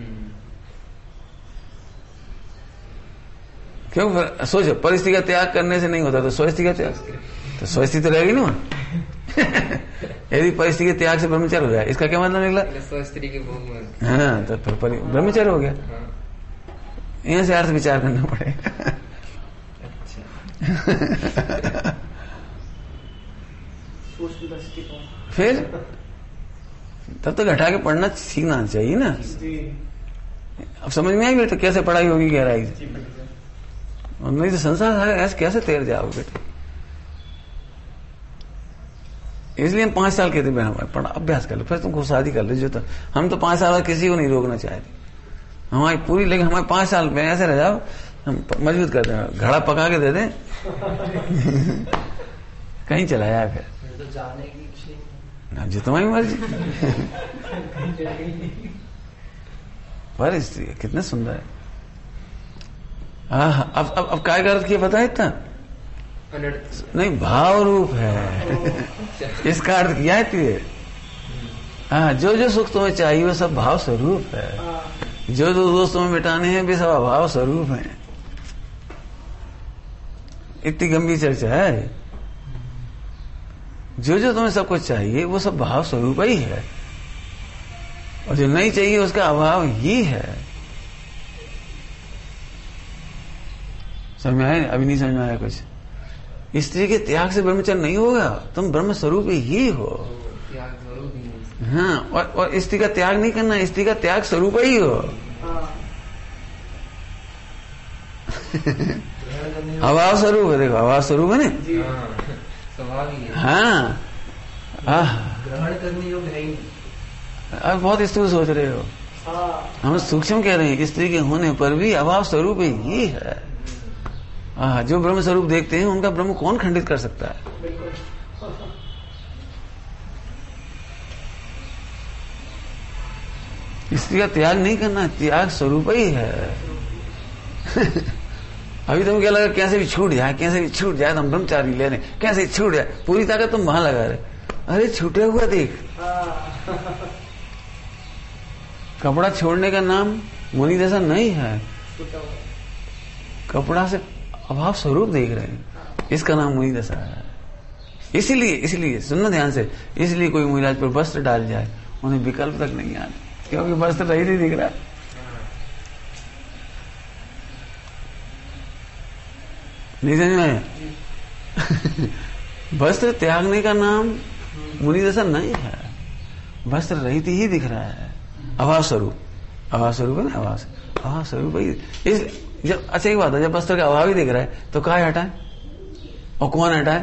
क्यों? सोचो, परिस्थिति का त्याग करने से नहीं होता तो स्वस्ति का त्याग, तो स्वस्ति तो रहेगी ना। यदि परिस्थिति के त्याग से ब्रह्मचर्य हो जाए, इसका क्या मतलब निकला? स्त्री के भोग में, हाँ, तो फिर ब्रह्मचर्य हो गया। यहाँ से अर्थ विचार करना पड़ेगा। फिर तब तो घटा के पढ़ना सीखना चाहिए ना। अब समझ में आई बेटा कैसे पढ़ाई होगी गहराई से, और नहीं तो संसार ऐसे कैसे तैर जाओगे बेटा। इसलिए हम 5 साल कहते हैं पढ़ा अभ्यास कर लो, फिर तुमको शादी कर लो। जो तो हम तो 5 साल बाद किसी को नहीं रोकना चाहते हमारी पूरी, लेकिन हमारे 5 साल में ऐसे रह जाओ, हम मजबूत कर दें, घड़ा पका के दे दें। कहीं चला जाए फिर तो जाने की जो तुम्हारी मर्जी। पर स्त्री कितने सुंदर है। अब काय का अर्थ किया पता है इतना? नहीं, भाव रूप है। इसका अर्थ किया है तुझे। हाँ, जो जो सुख तुम्हें चाहिए वो सब भाव स्वरूप है। जो जो दोस्त तुम्हें मिटाने हैं वे सब अभाव स्वरूप है। इतनी गंभीर चर्चा है। जो जो तुम्हें सब कुछ चाहिए वो सब भाव स्वरूप ही है, और जो नहीं चाहिए उसका अभाव ही है। समझ में आया? अभी नहीं समझ में आया कुछ? स्त्री के त्याग से ब्रह्मचर्य नहीं होगा, तुम ब्रह्म स्वरूप ही हो। हाँ, और स्त्री का त्याग नहीं करना, स्त्री का त्याग स्वरूप ही हो। अभाव स्वरूप है। देखो, अभाव स्वरूप है ना। हाँ, ग्रहण करने योग्य है ही नहीं। आप बहुत स्थूल सोच रहे हो। हम सूक्ष्म कह रहे हैं कि स्त्री के होने पर भी अभाव स्वरूप ही है। जो ब्रह्म स्वरूप देखते हैं उनका ब्रह्म कौन खंडित कर सकता है? स्त्री का त्याग नहीं करना, त्याग स्वरूप ही है। अभी तुम क्या लगा कैसे भी छूट जाए, कैसे भी छूट जाए, हम ब्रह्मचारी ले रहे, कैसे छूट जाए, पूरी ताकत तुम वहां लगा रहे। अरे छूटे हुआ देख। कपड़ा छोड़ने का नाम मुनि जैसा नहीं है। कपड़ा से अभाव स्वरूप देख रहे हैं, इसका नाम मुनि दशा है। इसीलिए सुनना ध्यान से, इसलिए कोई महिला पर वस्त्र डाल जाए उन्हें विकल्प तक नहीं आते, क्योंकि वस्त्र रही नहीं दिख रहा। नहीं समझ में आया? वस्त्र त्यागने का नाम मुनि दशा नहीं है, वस्त्र रहित ही दिख रहा है। अभाव स्वरूप, अभाव स्वरूप है ना, अभाव स्वरूप ही। इस जब अच्छा एक बात है, जब वस्त्र का अभाव ही दिख रहा है तो काय हटाए और कौन हटाए?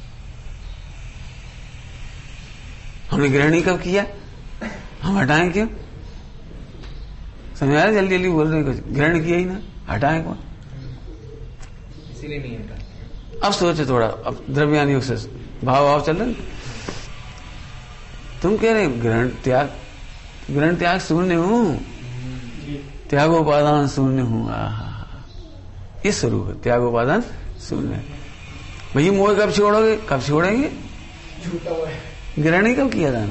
हमने ग्रहण ही कब किया? हम हटाएं क्यों? समझ आया? जल्दी जल्दी बोल रहे कुछ। ग्रहण किया ही ना, हटाएं कौन? इसीलिए नहीं हटा। अब सोचो थोड़ा, अब द्रव्यान योग से भाव चल रहे। तुम कह रहे ग्रहण त्याग शून्य हूं, त्यागोपादान शून्य हूं। इस स्वरूप है त्यागोपादान शून्य। भैया मोह कब छोड़ोगे? कब छोड़ेंगे? ग्रहण ही कब किया था?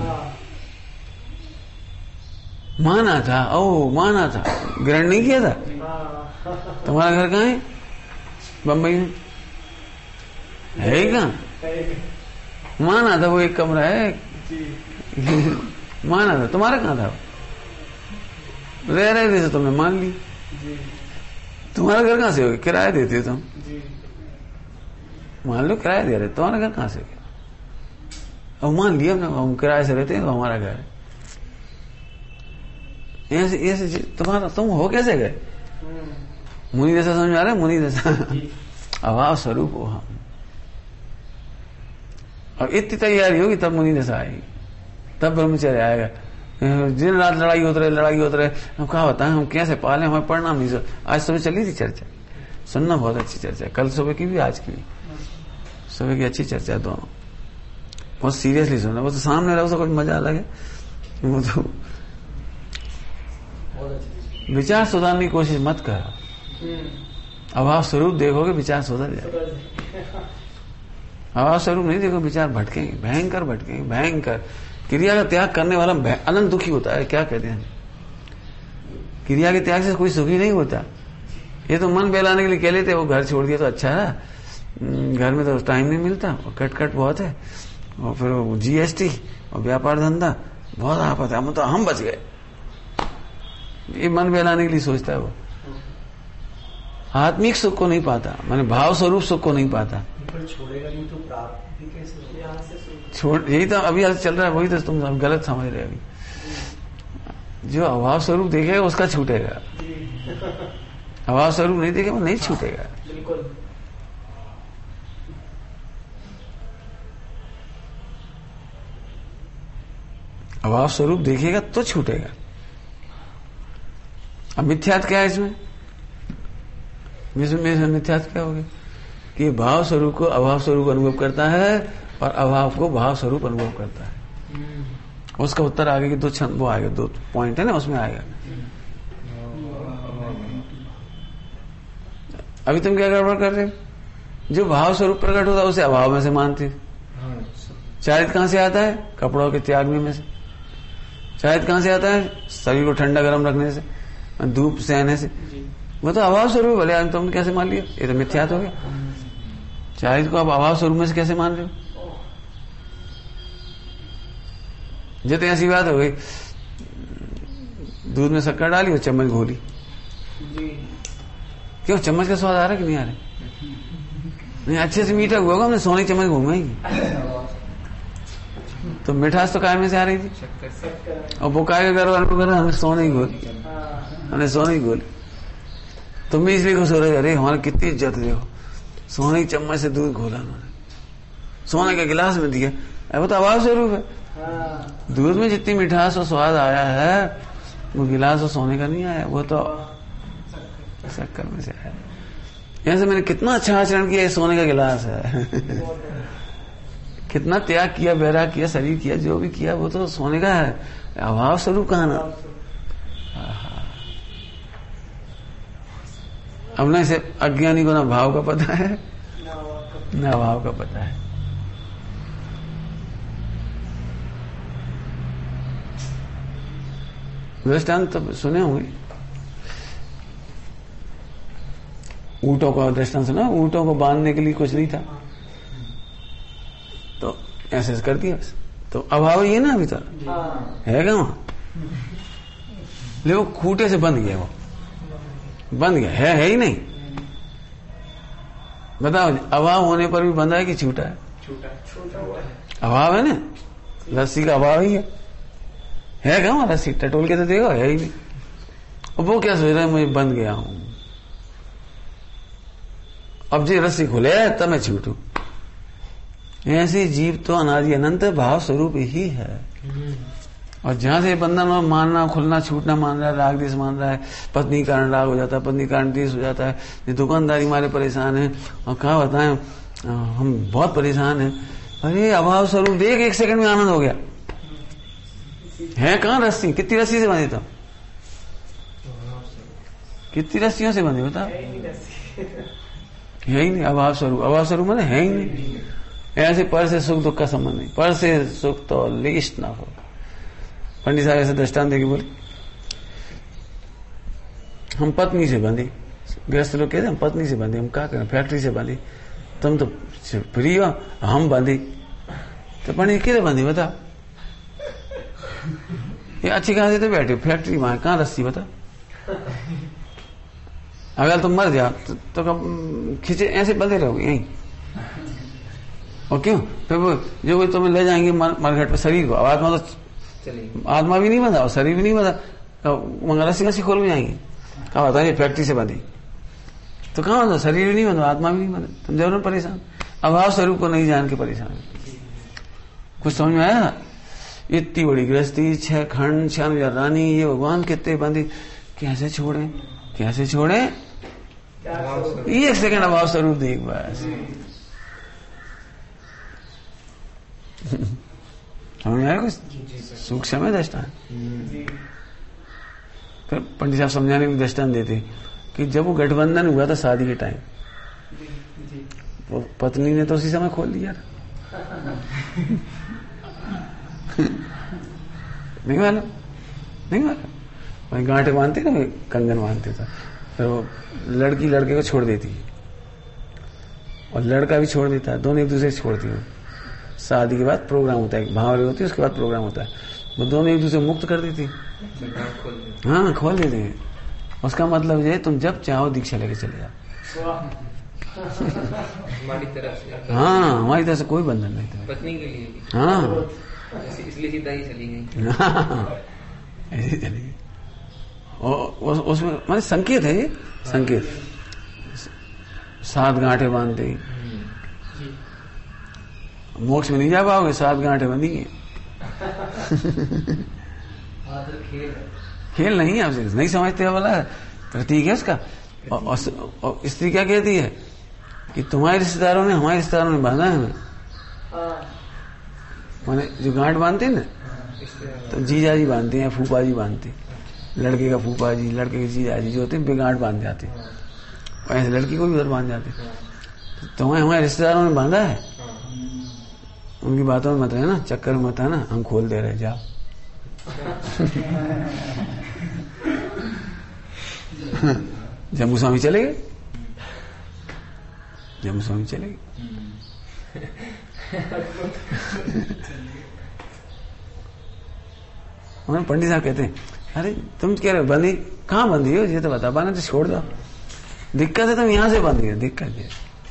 माना था, माना था, ग्रहण नहीं किया था। तुम्हारा घर कहाँ है? बम्बई में है ही कहाँ? माना था, वो एक कमरा है। माना था, तुम्हारा कहाँ था? रह रहे थे तो तुमने मान ली। तुम्हारा घर कहाँ से हो गया? किराया देते हो तुम? मान लो किराया दे रहे, तुम्हारा घर कहाँ से हो गया? अब मान लिया हमने, हम किराए से रहते हैं तो हमारा घर है। ऐसे तुम्हारा तुम हो कैसे गए? मुनि जैसा समझ आ रहा है? मुनि जैसा अभाव स्वरूप हो हम। अब इतनी तैयारी होगी तब मुनि जैसा आएगी, तब ब्रह्मचर्य आएगा। दिन रात लड़ाई होते रहे। हम कहा बताएं हम कैसे पाले, हमें पढ़ना नहीं। आज सुबह चली थी चर्चा, सुनना बहुत अच्छी चर्चा, कल सुबह की भी आज की भी। सुबह की अच्छी चर्चा, दोनों बहुत सीरियसली सुनना। वो तो सामने रहो तो कुछ मजा अलग है। वो तो विचार सुधारने की कोशिश मत करो। अभाव स्वरूप देखोगे विचार सुधर जाएगा। अभाव स्वरूप नहीं देखो, विचार भटकेंगे, भयंकर भटकेंगे, भयंकर। क्रिया का त्याग करने वाला अनंत दुखी होता है। क्या कहते हैं? क्रिया के त्याग से कोई सुखी नहीं होता। ये तो मन बहलाने के लिए कह लेते, वो घर छोड़ दिया तो अच्छा है, घर में तो टाइम नहीं मिलता, और कट बहुत है, और फिर GST और व्यापार धंधा बहुत आपत है, तो हम बच गए। ये मन बहलाने के लिए सोचता है वो। आत्मिक सुख को नहीं पाता, माने भाव स्वरूप सुख को नहीं पाता। छोड़ेगा नहीं तो प्राप्त भी कैसे होगा? छोड़, यही तो अभी चल रहा है, वही तो तुम गलत समझ रहे अभी। जो अभाव स्वरूप देखेगा उसका छूटेगा, अभाव स्वरूप नहीं देखेगा वो नहीं छूटेगा। बिल्कुल। अभाव स्वरूप देखेगा तो छूटेगा। अब मिथ्यात्व क्या है इसमें? मिथ्यात्व क्या हो गया? कि भाव स्वरूप को अभाव स्वरूप अनुभव करता है और अभाव को भाव स्वरूप अनुभव करता है। उसका उत्तर आगे की 2 छंद वो आएगा, 2 पॉइंट है ना उसमें आएगा। अभी तुम क्या गड़बड़ कर रहे हो? जो भाव स्वरूप प्रकट होता है उसे अभाव में से मानते। चारित कहां से आता है? कपड़ों के त्यागने में से। चारित कहां से आता है? शरीर को ठंडा गर्म रखने से, धूप सहने से। वो तो अभाव स्वरूप भले तुमने कैसे मान लिया? ये तो मिथ्यात हो गया। चारित को आप अभाव स्वरूप में से कैसे मान रहे हो? जो तो ऐसी बात हो गई, दूध में शक्कर डाली और चम्मच घोली। क्यों? चम्मच का स्वाद आ रहा है कि नहीं आ रहा? नहीं, अच्छे से मीठा हुआ होगा, हमने सोने की चम्मच घूमेगी तो मिठास तो काय में से आ रही थी। और वो काय करो हमने सोने ही घोली, हमने सोने ही घोली। तुम भी इसलिए खुश हो रहे, अरे हमारी कितनी इज्जत देखो, सोने की चम्मच से दूध घोला उन्होंने, सोने के गिलास में दिया। वो तो अभाव स्वरूप है। दूध में जितनी मिठास और स्वाद आया है वो गिलास और सोने का नहीं आया, वो तो शक्कर में से आया। ऐसे मैंने कितना अच्छा आचरण किया, सोने का गिलास है कितना त्याग किया, बैराग किया, शरीर किया, जो भी किया वो तो सोने का है। अभाव स्वरूप कहा ना। अब ना इसे अज्ञानी को ना भाव का पता है ना अभाव का पता है। दृष्टांत तो सुने होंगे, ऊँटों का दृष्टांत सुना। ऊँटों को बांधने के लिए कुछ नहीं था तो ऐसे कर दिया, तो अभाव ही है ना। अभी तक है क्या वहां? ले वो खूटे से बंध गया, वो बंध गया, है ही नहीं। बताओ, अभाव होने पर भी बंधा है कि छूटा है? छूटा हुआ है। अभाव है ना, रस्सी का अभाव ही है क्या वहां? रस्सी टटोल के तो देखो, है ही नहीं। और वो क्या सोच रहा है, मुझे बंध गया हूं, अब जी रस्सी खुले तब मैं छूटू। ऐसे जीव तो अनादि अनंत भाव स्वरूप ही है। और जहां से बंधन और मानना, खुलना, छूटना मान रहा है, राग देश मान रहा है, पत्नी कारण राग हो जाता है, पत्नी कारण देश हो जाता है, ये दुकानदारी मारे परेशान है, और क्या बताएं हम बहुत परेशान है। अरे अभाव स्वरूप देख, 1 सेकंड में आनंद हो गया। है कहां रस्सी? कितनी रस्सी से बंधी? तो कितनी रस्सियों से बंधी बता? है ही नहीं अभाव स्वरूप। अभाव स्वरूप मैंने है ही नहीं। ऐसे पर से सुख दुख का संबंध नहीं, पर से सुख तो लिस्ट ना हो। पंडित साहब ऐसे दृष्टांत देके बोले, हम पत्नी से बंधी, गृहस्थ लोग कहते हम पत्नी से बंधी, हम क्या करें, फैक्ट्री से बंधी, तुम तो फ्री हो, हम बंधी। तो पंडित किधर बंधी बता? ये अच्छी खासी तो बैठे फैक्ट्री में, कहां रस्सी बता? अगर तुम मर जाओ तो कब खींचे ऐसे बंधे रहोगे यहीं? और क्यों? फिर वो जो कोई तुम्हें ले जाएंगे मरघट पे शरीर को, आत्मा तो आत्मा भी नहीं बंधा और शरीर भी नहीं बंधा, मगर रस्सी कसी खोल भी जाएंगे। कहा बताइए फैक्ट्री से बंधी तो कहां बंधा? शरीर भी नहीं बंधा, आत्मा भी नहीं बंधा, तुम जरूर परेशान। अभाव स्वरूप को नहीं जान के परेशान। कुछ समझ में आया? इतनी बड़ी गृहस्थी, 6 खंड, 96 रानी, ये भगवान कितने बंदी, कैसे छोड़े? कैसे छोड़े? 1 सेकंड अभाव स्वरूप देख बस। समझ में आया? कुछ सूक्ष्म है दृष्टांत। फिर पंडित साहब समझाने की दृष्टांत देते कि जब वो गठबंधन हुआ था शादी के टाइम, वो पत्नी ने तो उसी समय खोल दिया था। नहीं मालूम? नहीं मालूम? वही गांठे बांधते ना, कंगन बांधते था, फिर वो लड़की लड़के को छोड़ देती है और लड़का भी छोड़ देता है, दोनों एक दूसरे से छोड़ती है। शादी के बाद प्रोग्राम होता है, भावरे होती है, उसके बाद प्रोग्राम होता है, वो दोनों एक दूसरे मुक्त कर देती है। हाँ, खोल देते हैं। उसका मतलब ये तुम जब चाहो दीक्षा लेके चले जाओ। हमारी तरफ से? हाँ, हमारी तरफ से कोई बंधन नहीं था। पत्नी के लिए? हाँ, इसलिए सीधा ही चली गई। ऐसी चली गई। उसमें मतलब संकेत है ये, संकेत। 7 गांठे बांध दी, मोक्ष में नहीं जा पाओगे, 7 गांठे बंधी। खेल नहीं है, आपसे नहीं समझते वाला प्रतीक है उसका। और स्त्री क्या कहती है कि तुम्हारे रिश्तेदारों ने हमारे रिश्तेदारों ने बांधा है हमें। माने जो गांठ बांधते ना, तो जीजा जी बांधते हैं, फूफा जी बांधते, लड़के का फूफा जी, लड़के के जीजा जी जो होते हैं बेगांठ बांध जाते, ऐसे लड़की को भी उधर बांध जाते। तो हमारे रिश्तेदारों ने बांधा है, उनकी बातों में मत रहना, चक्कर में मत आना, हम खोल दे रहे, जाओ। जम्मू स्वामी चले गए, जम्मू स्वामी चले गए। उन्होंने पंडित साहब कहते हैं, अरे तुम कह रहे हो बंदी, कहाँ बंदी हो, ये तो बता पाना, तो छोड़ दो, दिक्कत है तुम यहां से बंदी हो, दिक्कत है।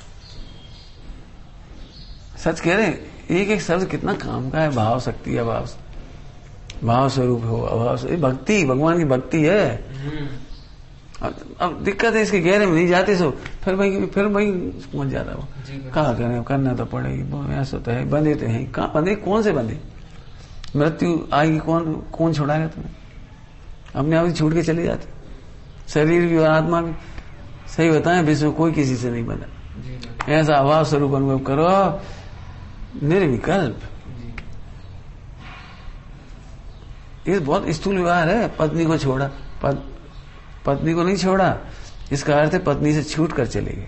सच कह रहे, एक एक शब्द कितना काम का है। भाव शक्ति, अभाव, भाव स्वरूप हो, अभाव स्वरूप, भक्ति, भगवान की भक्ति है। अब दिक्कत है इसके गहरे में नहीं जाते, सो फिर भाई पहुंच जाता वो, कहा करें, करना तो पड़ेगी, ऐसा तो है, बंधे तो है, कहाँ बंधे, कौन से बंधे, मृत्यु आएगी, कौन छुड़ाएगा तुम्हें, अपने आप ही छूट के चले जाते, शरीर भी और आत्मा भी। सही बताएं, विश्व कोई किसी से नहीं बना, ऐसा अभाव स्वरूप अनुभव करो, निर्विकल्प। ये बहुत स्थूल व्यवहार है। पत्नी को छोड़ा, पत्नी को नहीं छोड़ा, इसका अर्थ है पत्नी से छूट कर चले गए।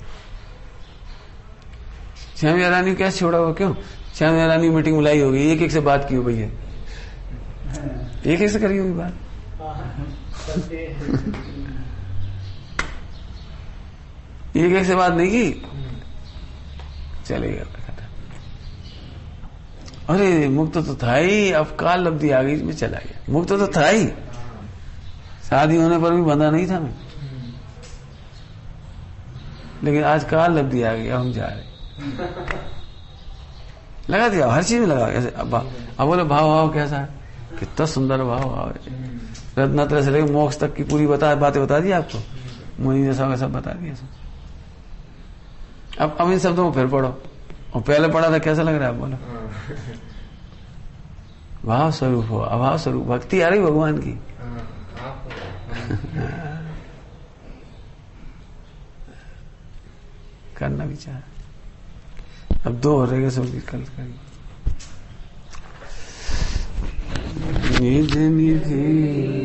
श्याम रानी को कैसे छोड़ा हुआ, क्यों? श्याम रानी मीटिंग बुलाई होगी, एक एक से बात की हो भैया, एक एक से करी होगी बात। एक एक से बात नहीं की, चले गया। अरे मुक्त तो था ही, अब काल लब्धि आ गई, इसमें चला गया। मुक्त तो था ही, शादी होने पर भी बंधा नहीं था मैं, लेकिन आज काल लब्धि आ गई, अब हम जा रहे। लगा दिया, हर चीज में लगा। ऐसे अब बोले भाव कैसा है, कितना सुंदर भाव है, रत्नात्रय से लेकर मोक्ष तक की पूरी बातें बता दी आपको, मुनि जैसा वैसा बता दिया सब। अब इन शब्दों को फिर पढ़ो, और पहले पढ़ा था कैसा लग रहा है, बोलो। भाव स्वरूप हो, अभाव स्वरूप, भक्ति आ रही भगवान की। करना विचार। अब 2 हो रहेगा, सब कल करेंगे। निज निधि